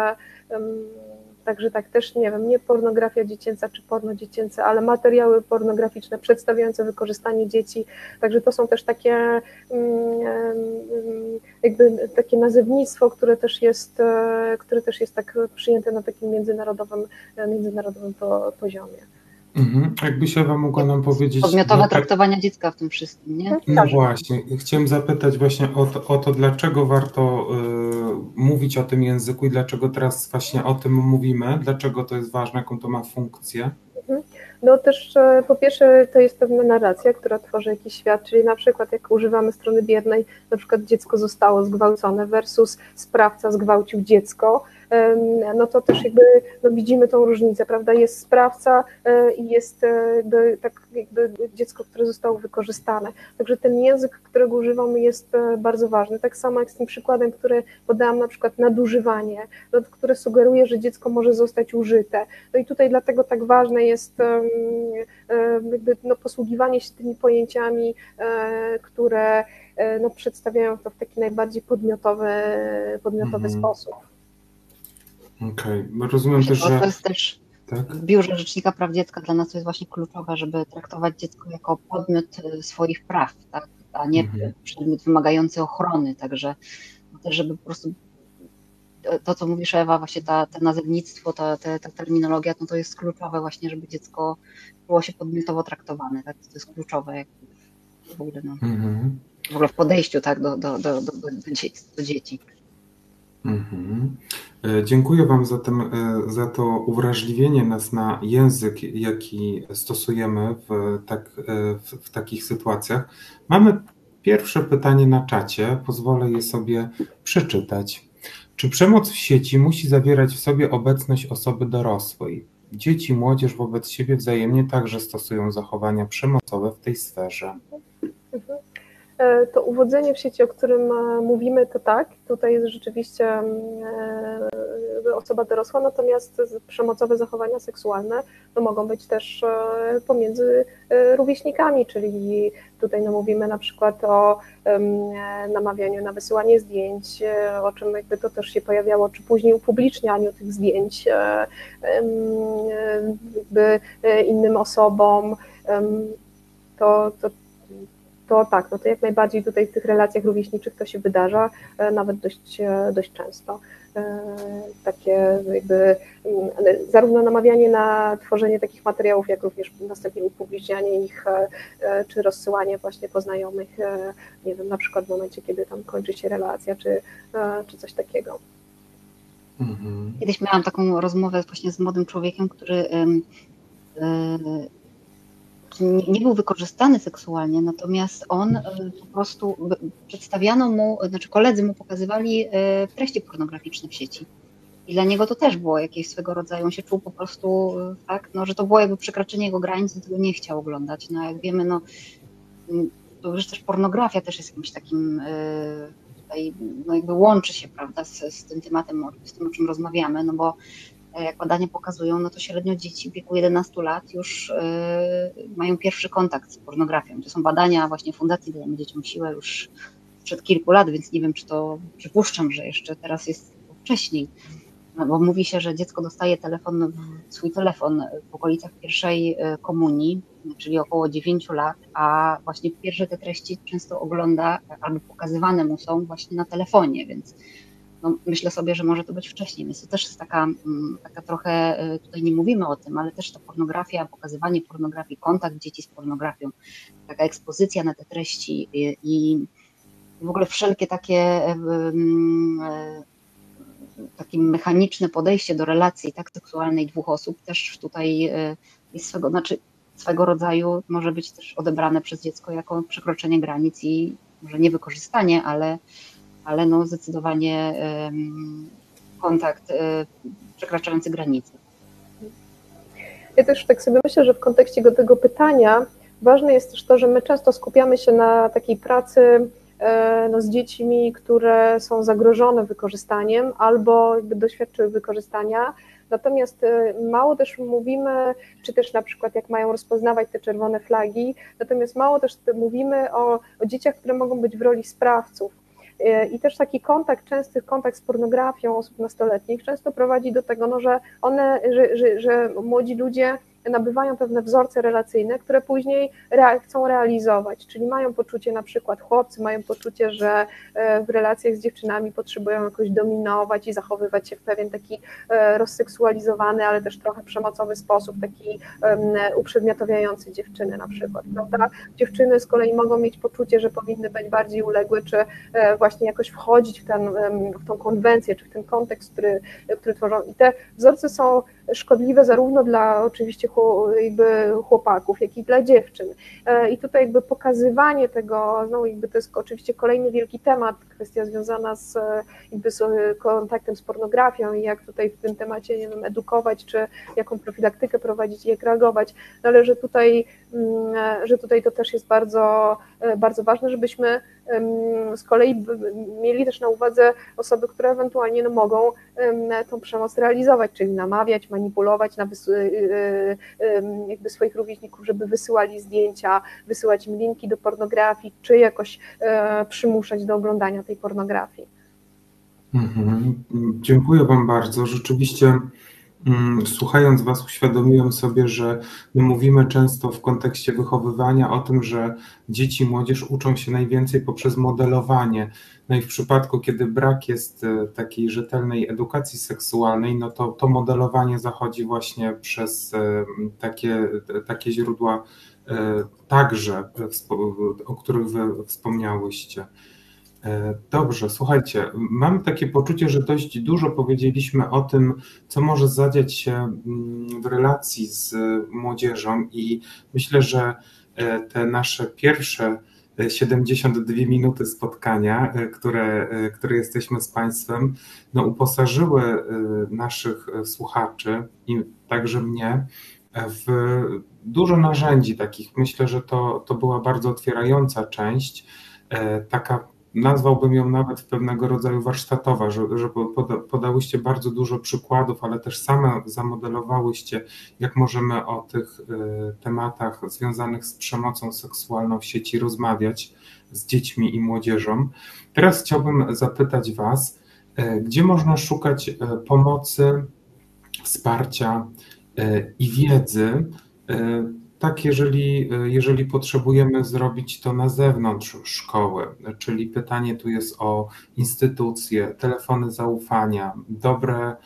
Także tak, też nie wiem, nie pornografia dziecięca czy porno dziecięce, ale materiały pornograficzne przedstawiające wykorzystanie dzieci. Także to są też takie jakby takie nazewnictwo, które też jest tak przyjęte na takim międzynarodowym poziomie. Jakbyś Ewa mogła nam powiedzieć... Podmiotowe traktowania dziecka w tym wszystkim, nie? No właśnie, chciałem zapytać właśnie o to, dlaczego warto mówić o tym języku i dlaczego teraz właśnie o tym mówimy, dlaczego to jest ważne, jaką to ma funkcję? No też po pierwsze to jest pewna narracja, która tworzy jakiś świat, czyli na przykład jak używamy strony biernej, na przykład dziecko zostało zgwałcone versus sprawca zgwałcił dziecko, no to też jakby widzimy tą różnicę, prawda, jest sprawca i jest jakby dziecko, które zostało wykorzystane. Także ten język, którego używamy jest bardzo ważny. Tak samo jak z tym przykładem, który podałam, na przykład nadużywanie, które sugeruje, że dziecko może zostać użyte. No i tutaj dlatego tak ważne jest jakby posługiwanie się tymi pojęciami, które przedstawiają to w taki najbardziej podmiotowy sposób. Okej, bo rozumiem też, że... To jest też w Biurze Rzecznika Praw Dziecka dla nas to jest właśnie kluczowe, żeby traktować dziecko jako podmiot swoich praw, tak? A nie przedmiot wymagający ochrony, także też, żeby po prostu to, co mówisz, Ewa, właśnie to nazewnictwo, ta terminologia, no to jest kluczowe właśnie, żeby dziecko było się podmiotowo traktowane, tak? To jest kluczowe w ogóle, w ogóle w podejściu, tak, do dzieci. Dziękuję Wam za to uwrażliwienie nas na język, jaki stosujemy w takich sytuacjach. Mamy pierwsze pytanie na czacie, pozwolę je sobie przeczytać. Czy przemoc w sieci musi zawierać w sobie obecność osoby dorosłej? Dzieci i młodzież wobec siebie wzajemnie także stosują zachowania przemocowe w tej sferze. To uwodzenie w sieci, o którym mówimy, to tak, tutaj jest rzeczywiście osoba dorosła, natomiast przemocowe zachowania seksualne mogą być też pomiędzy rówieśnikami, czyli tutaj mówimy na przykład o namawianiu na wysyłanie zdjęć, o czym jakby to też się pojawiało, czy później upublicznianiu tych zdjęć jakby innym osobom, to tak, no to jak najbardziej tutaj w tych relacjach rówieśniczych to się wydarza, nawet dość często. Takie jakby zarówno namawianie na tworzenie takich materiałów, jak również następnie upublicznianie ich, czy rozsyłanie właśnie poznajomych, nie wiem, na przykład w momencie, kiedy tam kończy się relacja, czy coś takiego. Kiedyś miałam taką rozmowę właśnie z młodym człowiekiem, który nie był wykorzystany seksualnie, natomiast on po prostu przedstawiano mu, znaczy koledzy mu pokazywali treści pornograficzne w sieci. I dla niego to też było jakieś swego rodzaju, on się czuł po prostu tak, no, że to było jakby przekroczenie jego granic, on tego nie chciał oglądać. No jak wiemy, no to już też pornografia też jest jakimś takim tutaj, no jakby łączy się, prawda, z tym tematem, z tym, o czym rozmawiamy, no bo jak badania pokazują, no to średnio dzieci w wieku 11 lat już mają pierwszy kontakt z pornografią. To są badania właśnie Fundacji Dajemy Dzieciom Siłę już sprzed kilku lat, więc nie wiem, czy to przypuszczam, że jeszcze teraz jest wcześniej. No bo mówi się, że dziecko dostaje swój telefon w okolicach pierwszej komunii, czyli około 9 lat, a właśnie pierwsze te treści często ogląda albo pokazywane mu są właśnie na telefonie, więc no myślę sobie, że może to być wcześniej, więc to też jest taka trochę, tutaj nie mówimy o tym, ale też ta pornografia, pokazywanie pornografii, kontakt dzieci z pornografią, taka ekspozycja na te treści i w ogóle wszelkie takie mechaniczne podejście do relacji tak seksualnej dwóch osób też tutaj jest swego rodzaju może być też odebrane przez dziecko jako przekroczenie granic i może nie wykorzystanie, ale no zdecydowanie kontakt przekraczający granice. Ja też tak sobie myślę, że w kontekście tego pytania ważne jest też to, że my często skupiamy się na takiej pracy z dziećmi, które są zagrożone wykorzystaniem albo jakby doświadczyły wykorzystania. Natomiast mało też mówimy, czy też na przykład jak mają rozpoznawać te czerwone flagi, natomiast mało też mówimy o dzieciach, które mogą być w roli sprawców. I też taki częsty kontakt z pornografią osób nastoletnich często prowadzi do tego, że że młodzi ludzie nabywają pewne wzorce relacyjne, które później chcą realizować, czyli mają poczucie, na przykład chłopcy mają poczucie, że w relacjach z dziewczynami potrzebują jakoś dominować i zachowywać się w pewien taki rozseksualizowany, ale też trochę przemocowy sposób, taki uprzedmiotawiający dziewczyny na przykład, prawda? Dziewczyny z kolei mogą mieć poczucie, że powinny być bardziej uległe, czy właśnie jakoś wchodzić w tą konwencję, czy w ten kontekst, który tworzą. I te wzorce są szkodliwe zarówno dla oczywiście jakby chłopaków, jak i dla dziewczyn. I tutaj jakby pokazywanie tego, no jakby to jest oczywiście kolejny wielki temat, kwestia związana z kontaktem z pornografią i jak tutaj w tym temacie, nie wiem, edukować, czy jaką profilaktykę prowadzić i jak reagować, no ale że tutaj to też jest bardzo, bardzo ważne, żebyśmy z kolei mieli też na uwadze osoby, które ewentualnie mogą tą przemoc realizować, czyli namawiać, manipulować jakby swoich rówieśników, żeby wysyłali zdjęcia, wysyłać im linki do pornografii, czy jakoś przymuszać do oglądania tej pornografii. Dziękuję Wam bardzo. Rzeczywiście słuchając Was uświadomiłem sobie, że my mówimy często w kontekście wychowywania o tym, że dzieci i młodzież uczą się najwięcej poprzez modelowanie. No i w przypadku, kiedy brak jest takiej rzetelnej edukacji seksualnej, no to modelowanie zachodzi właśnie przez takie źródła także, o których Wy wspomniałyście. Dobrze, słuchajcie, mam takie poczucie, że dość dużo powiedzieliśmy o tym, co może zadziać się w relacji z młodzieżą i myślę, że te nasze pierwsze 72 minuty spotkania, które jesteśmy z Państwem, no uposażyły naszych słuchaczy i także mnie w dużo narzędzi takich. Myślę, że to była bardzo otwierająca część, taka nazwałbym ją nawet pewnego rodzaju warsztatowa, że podałyście bardzo dużo przykładów, ale też same zamodelowałyście, jak możemy o tych tematach związanych z przemocą seksualną w sieci rozmawiać z dziećmi i młodzieżą. Teraz chciałbym zapytać Was, gdzie można szukać pomocy, wsparcia i wiedzy, tak, jeżeli potrzebujemy zrobić to na zewnątrz szkoły, czyli pytanie tu jest o instytucje, telefony zaufania, dobre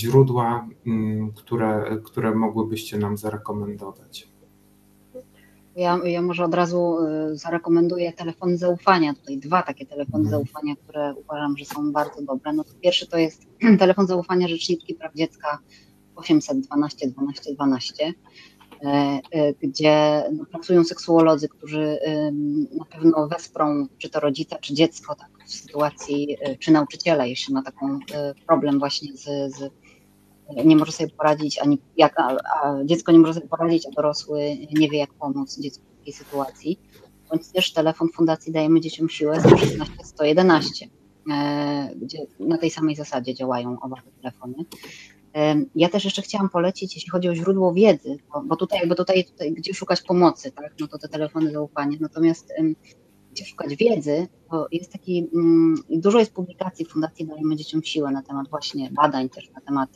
źródła, które mogłybyście nam zarekomendować. Ja może od razu zarekomenduję telefony zaufania. Tutaj 2 takie telefony zaufania, które uważam, że są bardzo dobre. No to pierwszy to jest telefon zaufania Rzeczniczki Praw Dziecka 812 12 12, gdzie pracują seksuolodzy, którzy na pewno wesprą czy to rodzica, czy dziecko tak, w sytuacji, czy nauczyciela, jeśli ma taką problem właśnie nie może sobie poradzić, a dziecko nie może sobie poradzić, a dorosły nie wie, jak pomóc dziecku w takiej sytuacji. Bądź też telefon Fundacji Dajemy Dzieciom Siłę 116 111, gdzie na tej samej zasadzie działają oba te telefony. Ja też jeszcze chciałam polecić, jeśli chodzi o źródło wiedzy, bo tutaj gdzie szukać pomocy, tak? No to te telefony zaufania. Natomiast gdzie szukać wiedzy, to jest dużo jest publikacji Fundacji Dajemy Dzieciom Siłę na temat właśnie badań też na temat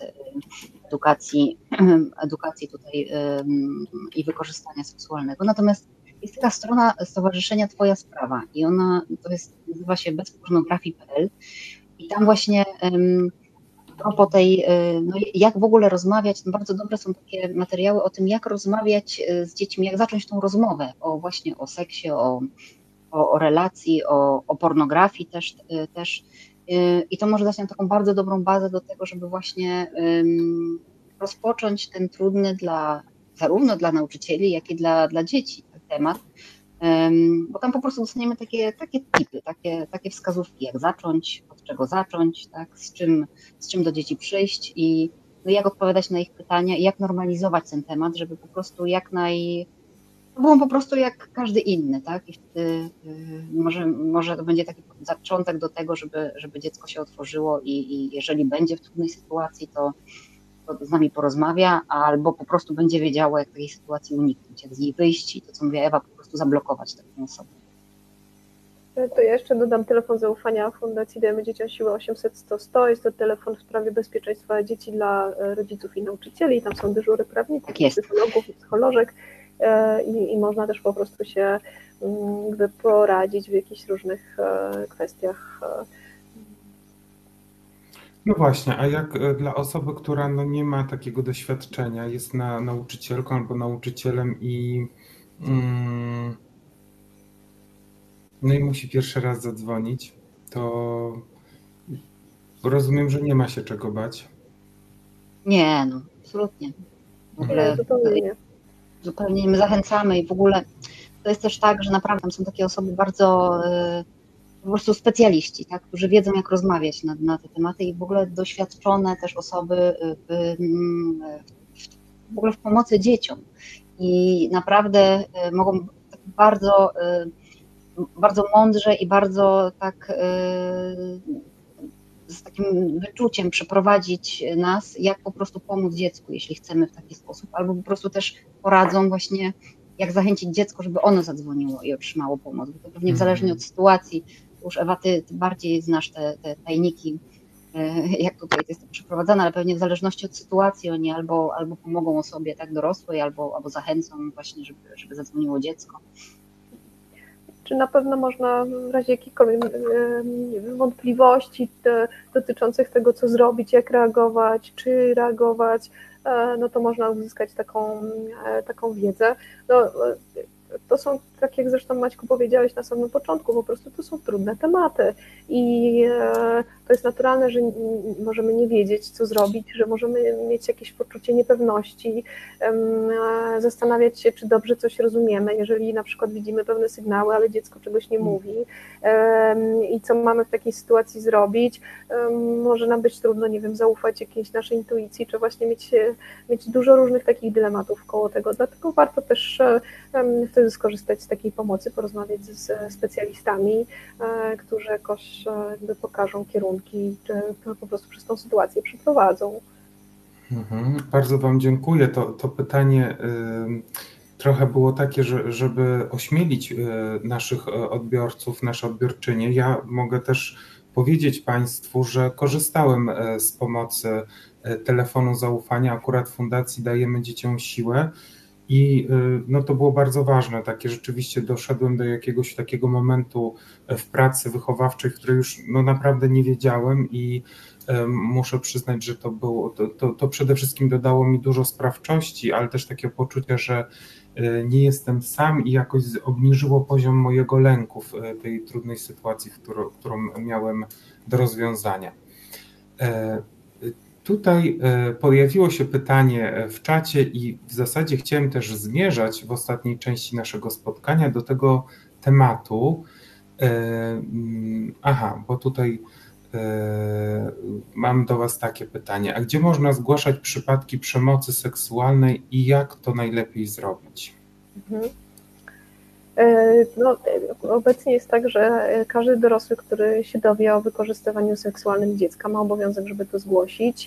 edukacji tutaj i wykorzystania seksualnego. Natomiast jest taka strona Stowarzyszenia Twoja Sprawa i ona nazywa się bezpornografii.pl i tam właśnie a propos tej, no jak w ogóle rozmawiać, no bardzo dobre są takie materiały o tym, jak rozmawiać z dziećmi, jak zacząć tą rozmowę właśnie o seksie, o relacji, o pornografii też. I to może dać nam taką bardzo dobrą bazę do tego, żeby właśnie rozpocząć ten trudny zarówno dla nauczycieli, jak i dla dzieci ten temat, bo tam po prostu dostaniemy takie tipy, takie wskazówki, jak zacząć, od czego zacząć, tak, z czym do dzieci przyjść i no jak odpowiadać na ich pytania i jak normalizować ten temat, żeby po prostu było po prostu jak każdy inny, tak? I wtedy może to będzie taki zaczątek do tego, żeby dziecko się otworzyło i jeżeli będzie w trudnej sytuacji, to z nami porozmawia, albo po prostu będzie wiedziało, jak takiej sytuacji uniknąć, jak z niej wyjść i to, co mówiła Ewa, po prostu zablokować taką osobę. To ja jeszcze dodam telefon zaufania Fundacji Dajemy Dzieciom Siłę 800 100 100. Jest to telefon w sprawie bezpieczeństwa dzieci dla rodziców i nauczycieli. Tam są dyżury prawników, psychologów i psycholożek i można też po prostu się poradzić w jakichś różnych kwestiach. No właśnie, a jak dla osoby, która no nie ma takiego doświadczenia, jest nauczycielką albo nauczycielem no i musi pierwszy raz zadzwonić, to rozumiem, że nie ma się czego bać. Nie, no absolutnie. W ogóle zupełnie my zachęcamy i w ogóle to jest też tak, że naprawdę tam są takie osoby bardzo po prostu specjaliści, tak, którzy wiedzą, jak rozmawiać na te tematy i w ogóle doświadczone też osoby w ogóle w pomocy dzieciom i naprawdę mogą tak bardzo mądrze i bardzo tak z takim wyczuciem przeprowadzić nas, jak po prostu pomóc dziecku, jeśli chcemy w taki sposób, albo po prostu też poradzą właśnie, jak zachęcić dziecko, żeby ono zadzwoniło i otrzymało pomoc, bo to pewnie zależnie od sytuacji, już Ewa, ty bardziej znasz te tajniki, jak tutaj to jest przeprowadzane, ale pewnie w zależności od sytuacji oni albo pomogą osobie tak dorosłej, albo zachęcą właśnie, żeby zadzwoniło dziecko. Czy na pewno można w razie jakichkolwiek wątpliwości dotyczących tego, co zrobić, jak reagować, czy reagować, no to można uzyskać taką wiedzę. No, to są, tak jak zresztą Maćku powiedziałeś na samym początku, po prostu to są trudne tematy i to jest naturalne, że możemy nie wiedzieć, co zrobić, że możemy mieć jakieś poczucie niepewności, zastanawiać się, czy dobrze coś rozumiemy, jeżeli na przykład widzimy pewne sygnały, ale dziecko czegoś nie mówi i co mamy w takiej sytuacji zrobić. Może nam być trudno, nie wiem, zaufać jakiejś naszej intuicji, czy właśnie mieć dużo różnych takich dylematów koło tego, dlatego warto też wtedy skorzystać z takiej pomocy, porozmawiać ze specjalistami, którzy jakoś pokażą kierunki, czy po prostu przez tą sytuację przeprowadzą. Bardzo Wam dziękuję. To pytanie trochę było takie, żeby ośmielić naszych odbiorców, nasze odbiorczynie. Ja mogę też powiedzieć Państwu, że korzystałem z pomocy telefonu zaufania, akurat Fundacji Dajemy Dzieciom Siłę. I no to było bardzo ważne, takie rzeczywiście doszedłem do jakiegoś takiego momentu w pracy wychowawczej, w której już no naprawdę nie wiedziałem i muszę przyznać, że to przede wszystkim dodało mi dużo sprawczości, ale też takiego poczucia, że nie jestem sam i jakoś obniżyło poziom mojego lęku w tej trudnej sytuacji, którą miałem do rozwiązania. Tutaj pojawiło się pytanie w czacie i w zasadzie chciałem też zmierzać w ostatniej części naszego spotkania do tego tematu. Bo tutaj mam do Was takie pytanie. A gdzie można zgłaszać przypadki przemocy seksualnej i jak to najlepiej zrobić? No, obecnie jest tak, że każdy dorosły, który się dowie o wykorzystywaniu seksualnym dziecka, ma obowiązek, żeby to zgłosić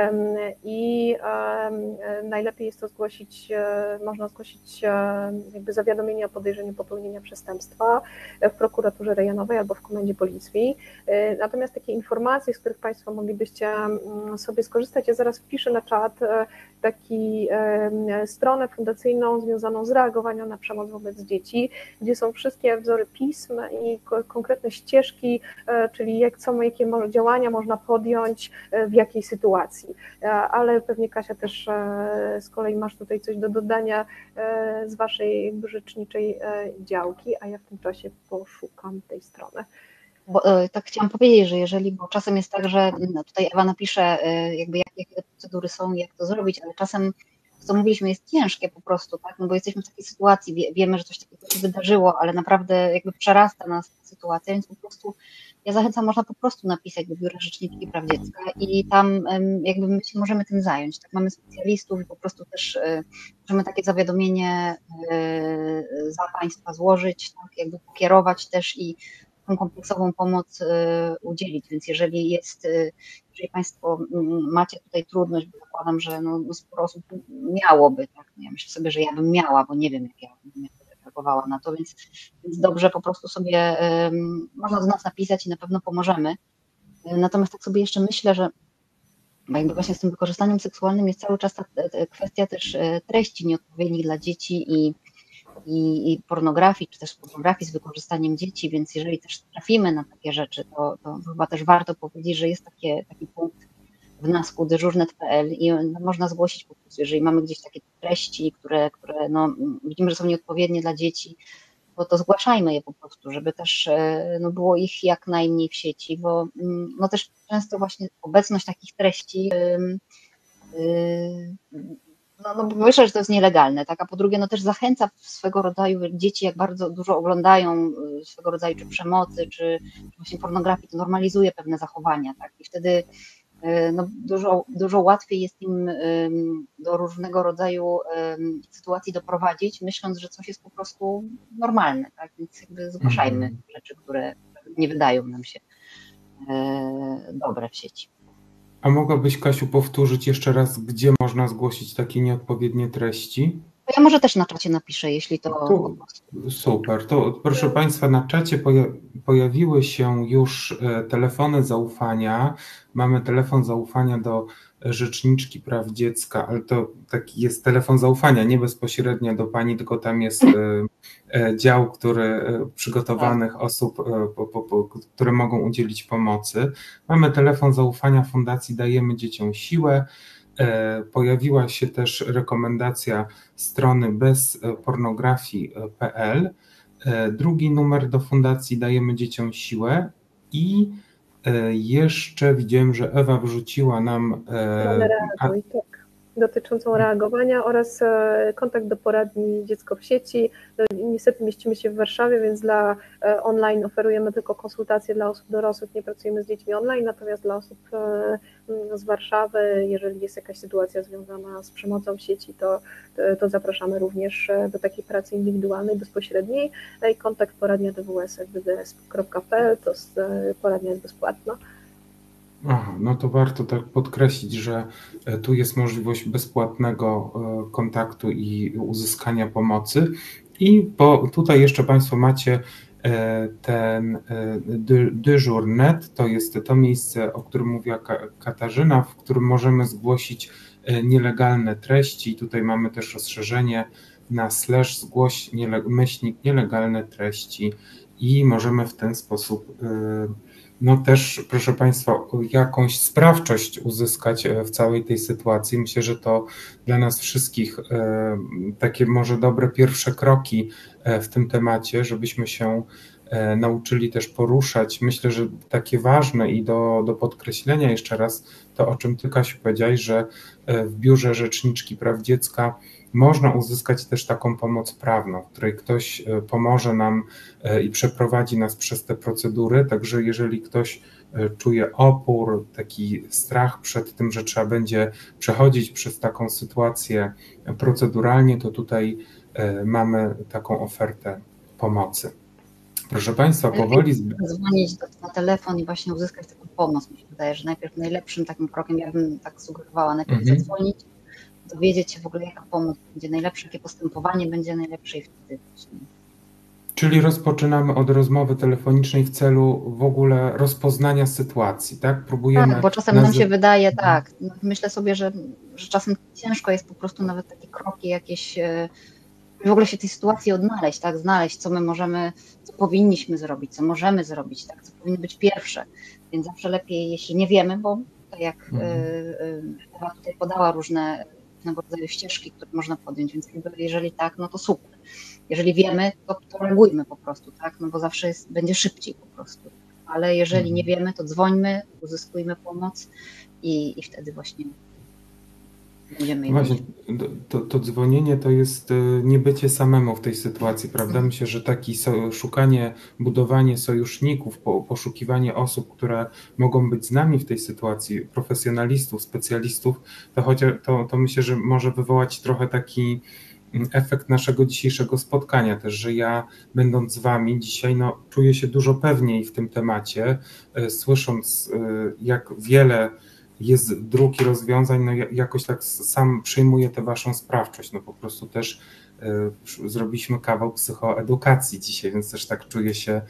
i najlepiej jest to zgłosić, można zgłosić jakby zawiadomienie o podejrzeniu popełnienia przestępstwa w prokuraturze rejonowej albo w komendzie policji. Natomiast takie informacje, z których Państwo moglibyście sobie skorzystać, ja zaraz wpiszę na czat taki stronę fundacyjną związaną z reagowaniem na przemoc wobec dzieci, gdzie są wszystkie wzory pism i konkretne ścieżki, czyli jakie działania można podjąć w jakiej sytuacji. Ale pewnie Kasia też z kolei masz tutaj coś do dodania z Waszej jakby rzeczniczej działki, a ja w tym czasie poszukam tej strony. Bo tak chciałam powiedzieć, że bo czasem jest tak, że tutaj Ewa napisze jakby jakie te procedury są, jak to zrobić, ale czasem co mówiliśmy jest ciężkie po prostu, tak, no bo jesteśmy w takiej sytuacji, wiemy, że coś takiego się wydarzyło, ale naprawdę jakby przerasta nas ta sytuacja, więc po prostu ja zachęcam, można po prostu napisać do Biura Rzeczniczki Praw Dziecka i tam jakby my się możemy tym zająć, tak, mamy specjalistów i po prostu też możemy takie zawiadomienie za Państwa złożyć, tak, jakby pokierować też i tą kompleksową pomoc udzielić, więc jeżeli Państwo macie tutaj trudność, bo zakładam, że no sporo osób miałoby, tak, no ja myślę sobie, że ja bym miała, bo nie wiem, jak ja bym reagowała na to, więc dobrze po prostu sobie można do nas napisać i na pewno pomożemy. Natomiast tak sobie jeszcze myślę, że jakby właśnie z tym wykorzystaniem seksualnym jest cały czas ta kwestia też treści nieodpowiednich dla dzieci i pornografii, czy też pornografii z wykorzystaniem dzieci, więc jeżeli też trafimy na takie rzeczy, to chyba też warto powiedzieć, że jest taki punkt w NASK-u dyżurnet.pl i można zgłosić po prostu, jeżeli mamy gdzieś takie treści, które no, widzimy, że są nieodpowiednie dla dzieci, to zgłaszajmy je po prostu, żeby też no, było ich jak najmniej w sieci, bo no, też często właśnie obecność takich treści no po pierwsze, że to jest nielegalne, tak, a po drugie, no też zachęca swego rodzaju dzieci, jak bardzo dużo oglądają swego rodzaju czy przemocy, czy właśnie pornografii, to normalizuje pewne zachowania, tak, i wtedy no, dużo łatwiej jest im do różnego rodzaju sytuacji doprowadzić, myśląc, że coś jest po prostu normalne, tak, więc jakby zgłaszajmy rzeczy, które nie wydają nam się dobre w sieci. A mogłabyś, Kasiu, powtórzyć jeszcze raz, gdzie można zgłosić takie nieodpowiednie treści? To ja może też na czacie napiszę, jeśli to... Super, to proszę Państwa, na czacie pojawiły się już telefony zaufania. Mamy telefon zaufania do Rzeczniczki Praw Dziecka, ale to taki jest telefon zaufania, nie bezpośrednio do Pani, tylko tam jest dział, przygotowanych osób, które mogą udzielić pomocy. Mamy telefon zaufania Fundacji Dajemy Dzieciom Siłę. Pojawiła się też rekomendacja strony bezpornografii.pl. Drugi numer do Fundacji Dajemy Dzieciom Siłę i jeszcze widziałem, że Ewa wrzuciła nam dotyczącą reagowania oraz kontakt do poradni Dziecko w sieci. Niestety mieścimy się w Warszawie, więc dla online oferujemy tylko konsultacje dla osób dorosłych, nie pracujemy z dziećmi online, natomiast dla osób z Warszawy, jeżeli jest jakaś sytuacja związana z przemocą w sieci, to zapraszamy również do takiej pracy indywidualnej, bezpośredniej. I kontakt poradnia dws.dds.pl, to poradnia jest bezpłatna. Aha, no to warto tak podkreślić, że tu jest możliwość bezpłatnego kontaktu i uzyskania pomocy. I tutaj jeszcze Państwo macie ten dyżur.net, to jest to miejsce, o którym mówiła Katarzyna, w którym możemy zgłosić nielegalne treści. Tutaj mamy też rozszerzenie na / zgłoś / nielegalne treści i możemy w ten sposób no też, proszę Państwa, jakąś sprawczość uzyskać w całej tej sytuacji. Myślę, że to dla nas wszystkich takie może dobre pierwsze kroki w tym temacie, żebyśmy się nauczyli też poruszać. Myślę, że takie ważne i do podkreślenia jeszcze raz to, o czym Ty, Kasiu, powiedziałeś, że w Biurze Rzeczniczki Praw Dziecka można uzyskać też taką pomoc prawną, w której ktoś pomoże nam i przeprowadzi nas przez te procedury, także jeżeli ktoś czuje opór, taki strach przed tym, że trzeba będzie przechodzić przez taką sytuację proceduralnie, to tutaj mamy taką ofertę pomocy. Proszę Państwa, powoli... Dzwonić na telefon i właśnie uzyskać taką pomoc. Mi się wydaje, że najpierw najlepszym takim krokiem, ja bym tak sugerowała, najpierw zadzwonić, dowiedzieć się w ogóle, jaka pomoc będzie najlepsza, jakie postępowanie będzie najlepsze i wtedy właśnie. Czyli rozpoczynamy od rozmowy telefonicznej w celu w ogóle rozpoznania sytuacji, tak? Próbujemy... Tak, bo czasem nam się wydaje, tak, myślę sobie, że czasem ciężko jest po prostu nawet takie kroki jakieś, w ogóle się tej sytuacji odnaleźć, tak, znaleźć, co my możemy, co powinniśmy zrobić, co możemy zrobić, tak, co powinno być pierwsze, więc zawsze lepiej, jeśli nie wiemy, bo tak jak Ewa tutaj podała różnego rodzaju ścieżki, które można podjąć, więc jeżeli tak, no to super. Jeżeli wiemy, to reagujmy po prostu, tak, no bo zawsze będzie szybciej po prostu, ale jeżeli nie wiemy, to dzwońmy, uzyskujmy pomoc i wtedy właśnie będziemy jej Właśnie, to dzwonienie to jest nie bycie samemu w tej sytuacji, prawda? Myślę, że takie szukanie, budowanie sojuszników, poszukiwanie osób, które mogą być z nami w tej sytuacji, profesjonalistów, specjalistów, to myślę, że może wywołać trochę taki efekt naszego dzisiejszego spotkania też, że ja będąc z Wami dzisiaj, no, czuję się dużo pewniej w tym temacie, słysząc jak wiele jest dróg i rozwiązań, no jakoś tak sam przyjmuję tę Waszą sprawczość, no po prostu też zrobiliśmy kawał psychoedukacji dzisiaj, więc też tak czuję się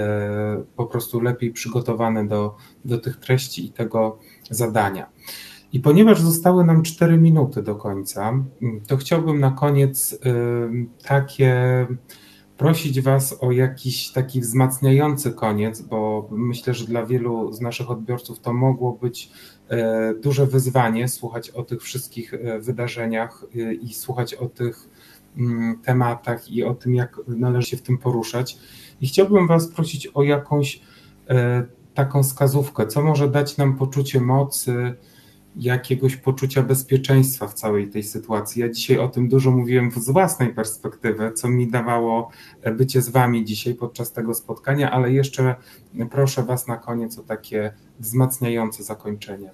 po prostu lepiej przygotowany do tych treści i tego zadania. I ponieważ zostały nam 4 minuty do końca, to chciałbym na koniec prosić Was o jakiś taki wzmacniający koniec, bo myślę, że dla wielu z naszych odbiorców to mogło być duże wyzwanie słuchać o tych wszystkich wydarzeniach i słuchać o tych tematach i o tym, jak należy się w tym poruszać. I chciałbym Was prosić o jakąś taką wskazówkę, co może dać nam poczucie mocy, jakiegoś poczucia bezpieczeństwa w całej tej sytuacji. Ja dzisiaj o tym dużo mówiłem z własnej perspektywy, co mi dawało bycie z Wami dzisiaj podczas tego spotkania, ale jeszcze proszę Was na koniec o takie wzmacniające zakończenie.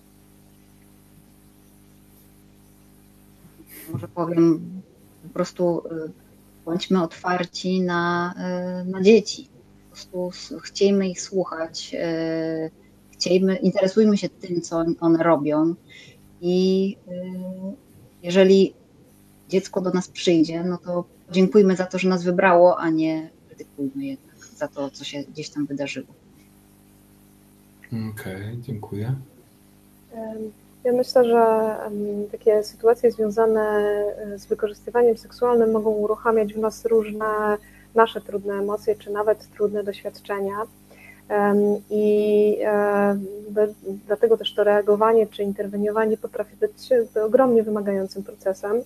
Może powiem, po prostu bądźmy otwarci na dzieci. Po prostu chciejmy ich słuchać, interesujmy się tym, co one robią i jeżeli dziecko do nas przyjdzie, no to dziękujmy za to, że nas wybrało, a nie krytykujmy je za to, co się gdzieś tam wydarzyło. Okej, dziękuję. Ja myślę, że takie sytuacje związane z wykorzystywaniem seksualnym mogą uruchamiać w nas różne nasze trudne emocje, czy nawet trudne doświadczenia. I dlatego też to reagowanie czy interweniowanie potrafi być ogromnie wymagającym procesem.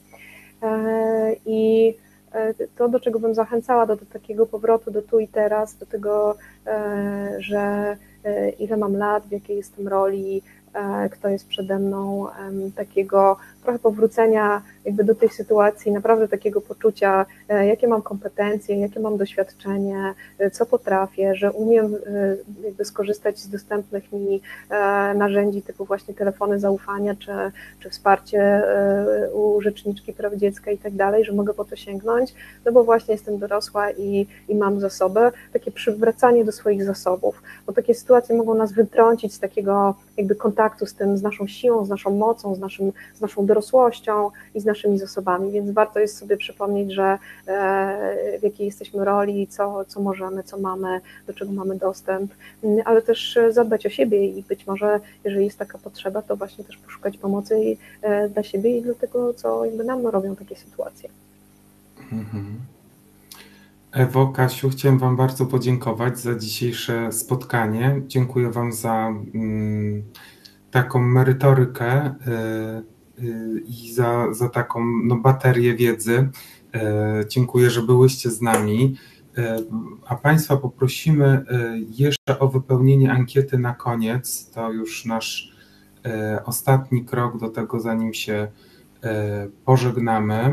I to, do czego bym zachęcała, do takiego powrotu do tu i teraz, do tego, że ile mam lat, w jakiej jestem roli, kto jest przede mną, takiego trochę powrócenia jakby do tej sytuacji, naprawdę takiego poczucia, jakie mam kompetencje, jakie mam doświadczenie, co potrafię, że umiem jakby skorzystać z dostępnych mi narzędzi typu właśnie telefony zaufania, czy wsparcie u Rzeczniczki Praw Dziecka i tak dalej, że mogę po to sięgnąć, no bo właśnie jestem dorosła i mam zasoby, takie przywracanie do swoich zasobów, bo takie sytuacje mogą nas wytrącić z takiego jakby kontaktu z tym, z naszą siłą, z naszą mocą, z naszą dorosłością i z naszymi zasobami, więc warto jest sobie przypomnieć, że w jakiej jesteśmy roli, co możemy, co mamy, do czego mamy dostęp, ale też zadbać o siebie i być może, jeżeli jest taka potrzeba, to właśnie też poszukać pomocy dla siebie i dla tego, co jakby nam robią takie sytuacje. Ewo, Kasiu, chciałem Wam bardzo podziękować za dzisiejsze spotkanie. Dziękuję Wam za taką merytorykę i za taką baterię wiedzy. Dziękuję, że byłyście z nami. A Państwa poprosimy jeszcze o wypełnienie ankiety na koniec. To już nasz ostatni krok do tego, zanim się pożegnamy.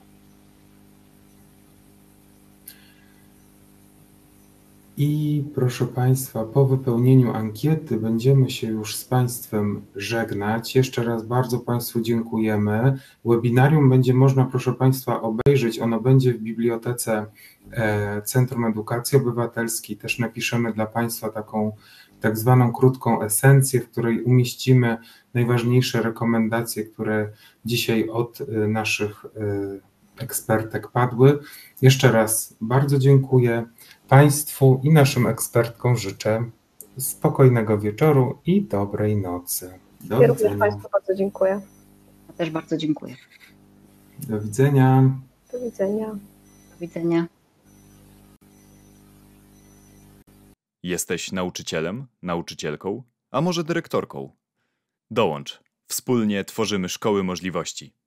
I proszę Państwa, po wypełnieniu ankiety będziemy się już z Państwem żegnać. Jeszcze raz bardzo Państwu dziękujemy. Webinarium będzie można, proszę Państwa, obejrzeć. Ono będzie w bibliotece Centrum Edukacji Obywatelskiej. Też napiszemy dla Państwa taką tak zwaną krótką esencję, w której umieścimy najważniejsze rekomendacje, które dzisiaj od naszych ekspertek padły. Jeszcze raz bardzo dziękuję Państwu i naszym ekspertkom życzę spokojnego wieczoru i dobrej nocy. Ja również Państwu bardzo dziękuję. Ja też bardzo dziękuję. Do widzenia. Do widzenia. Do widzenia. Jesteś nauczycielem, nauczycielką, a może dyrektorką? Dołącz. Wspólnie tworzymy szkoły możliwości.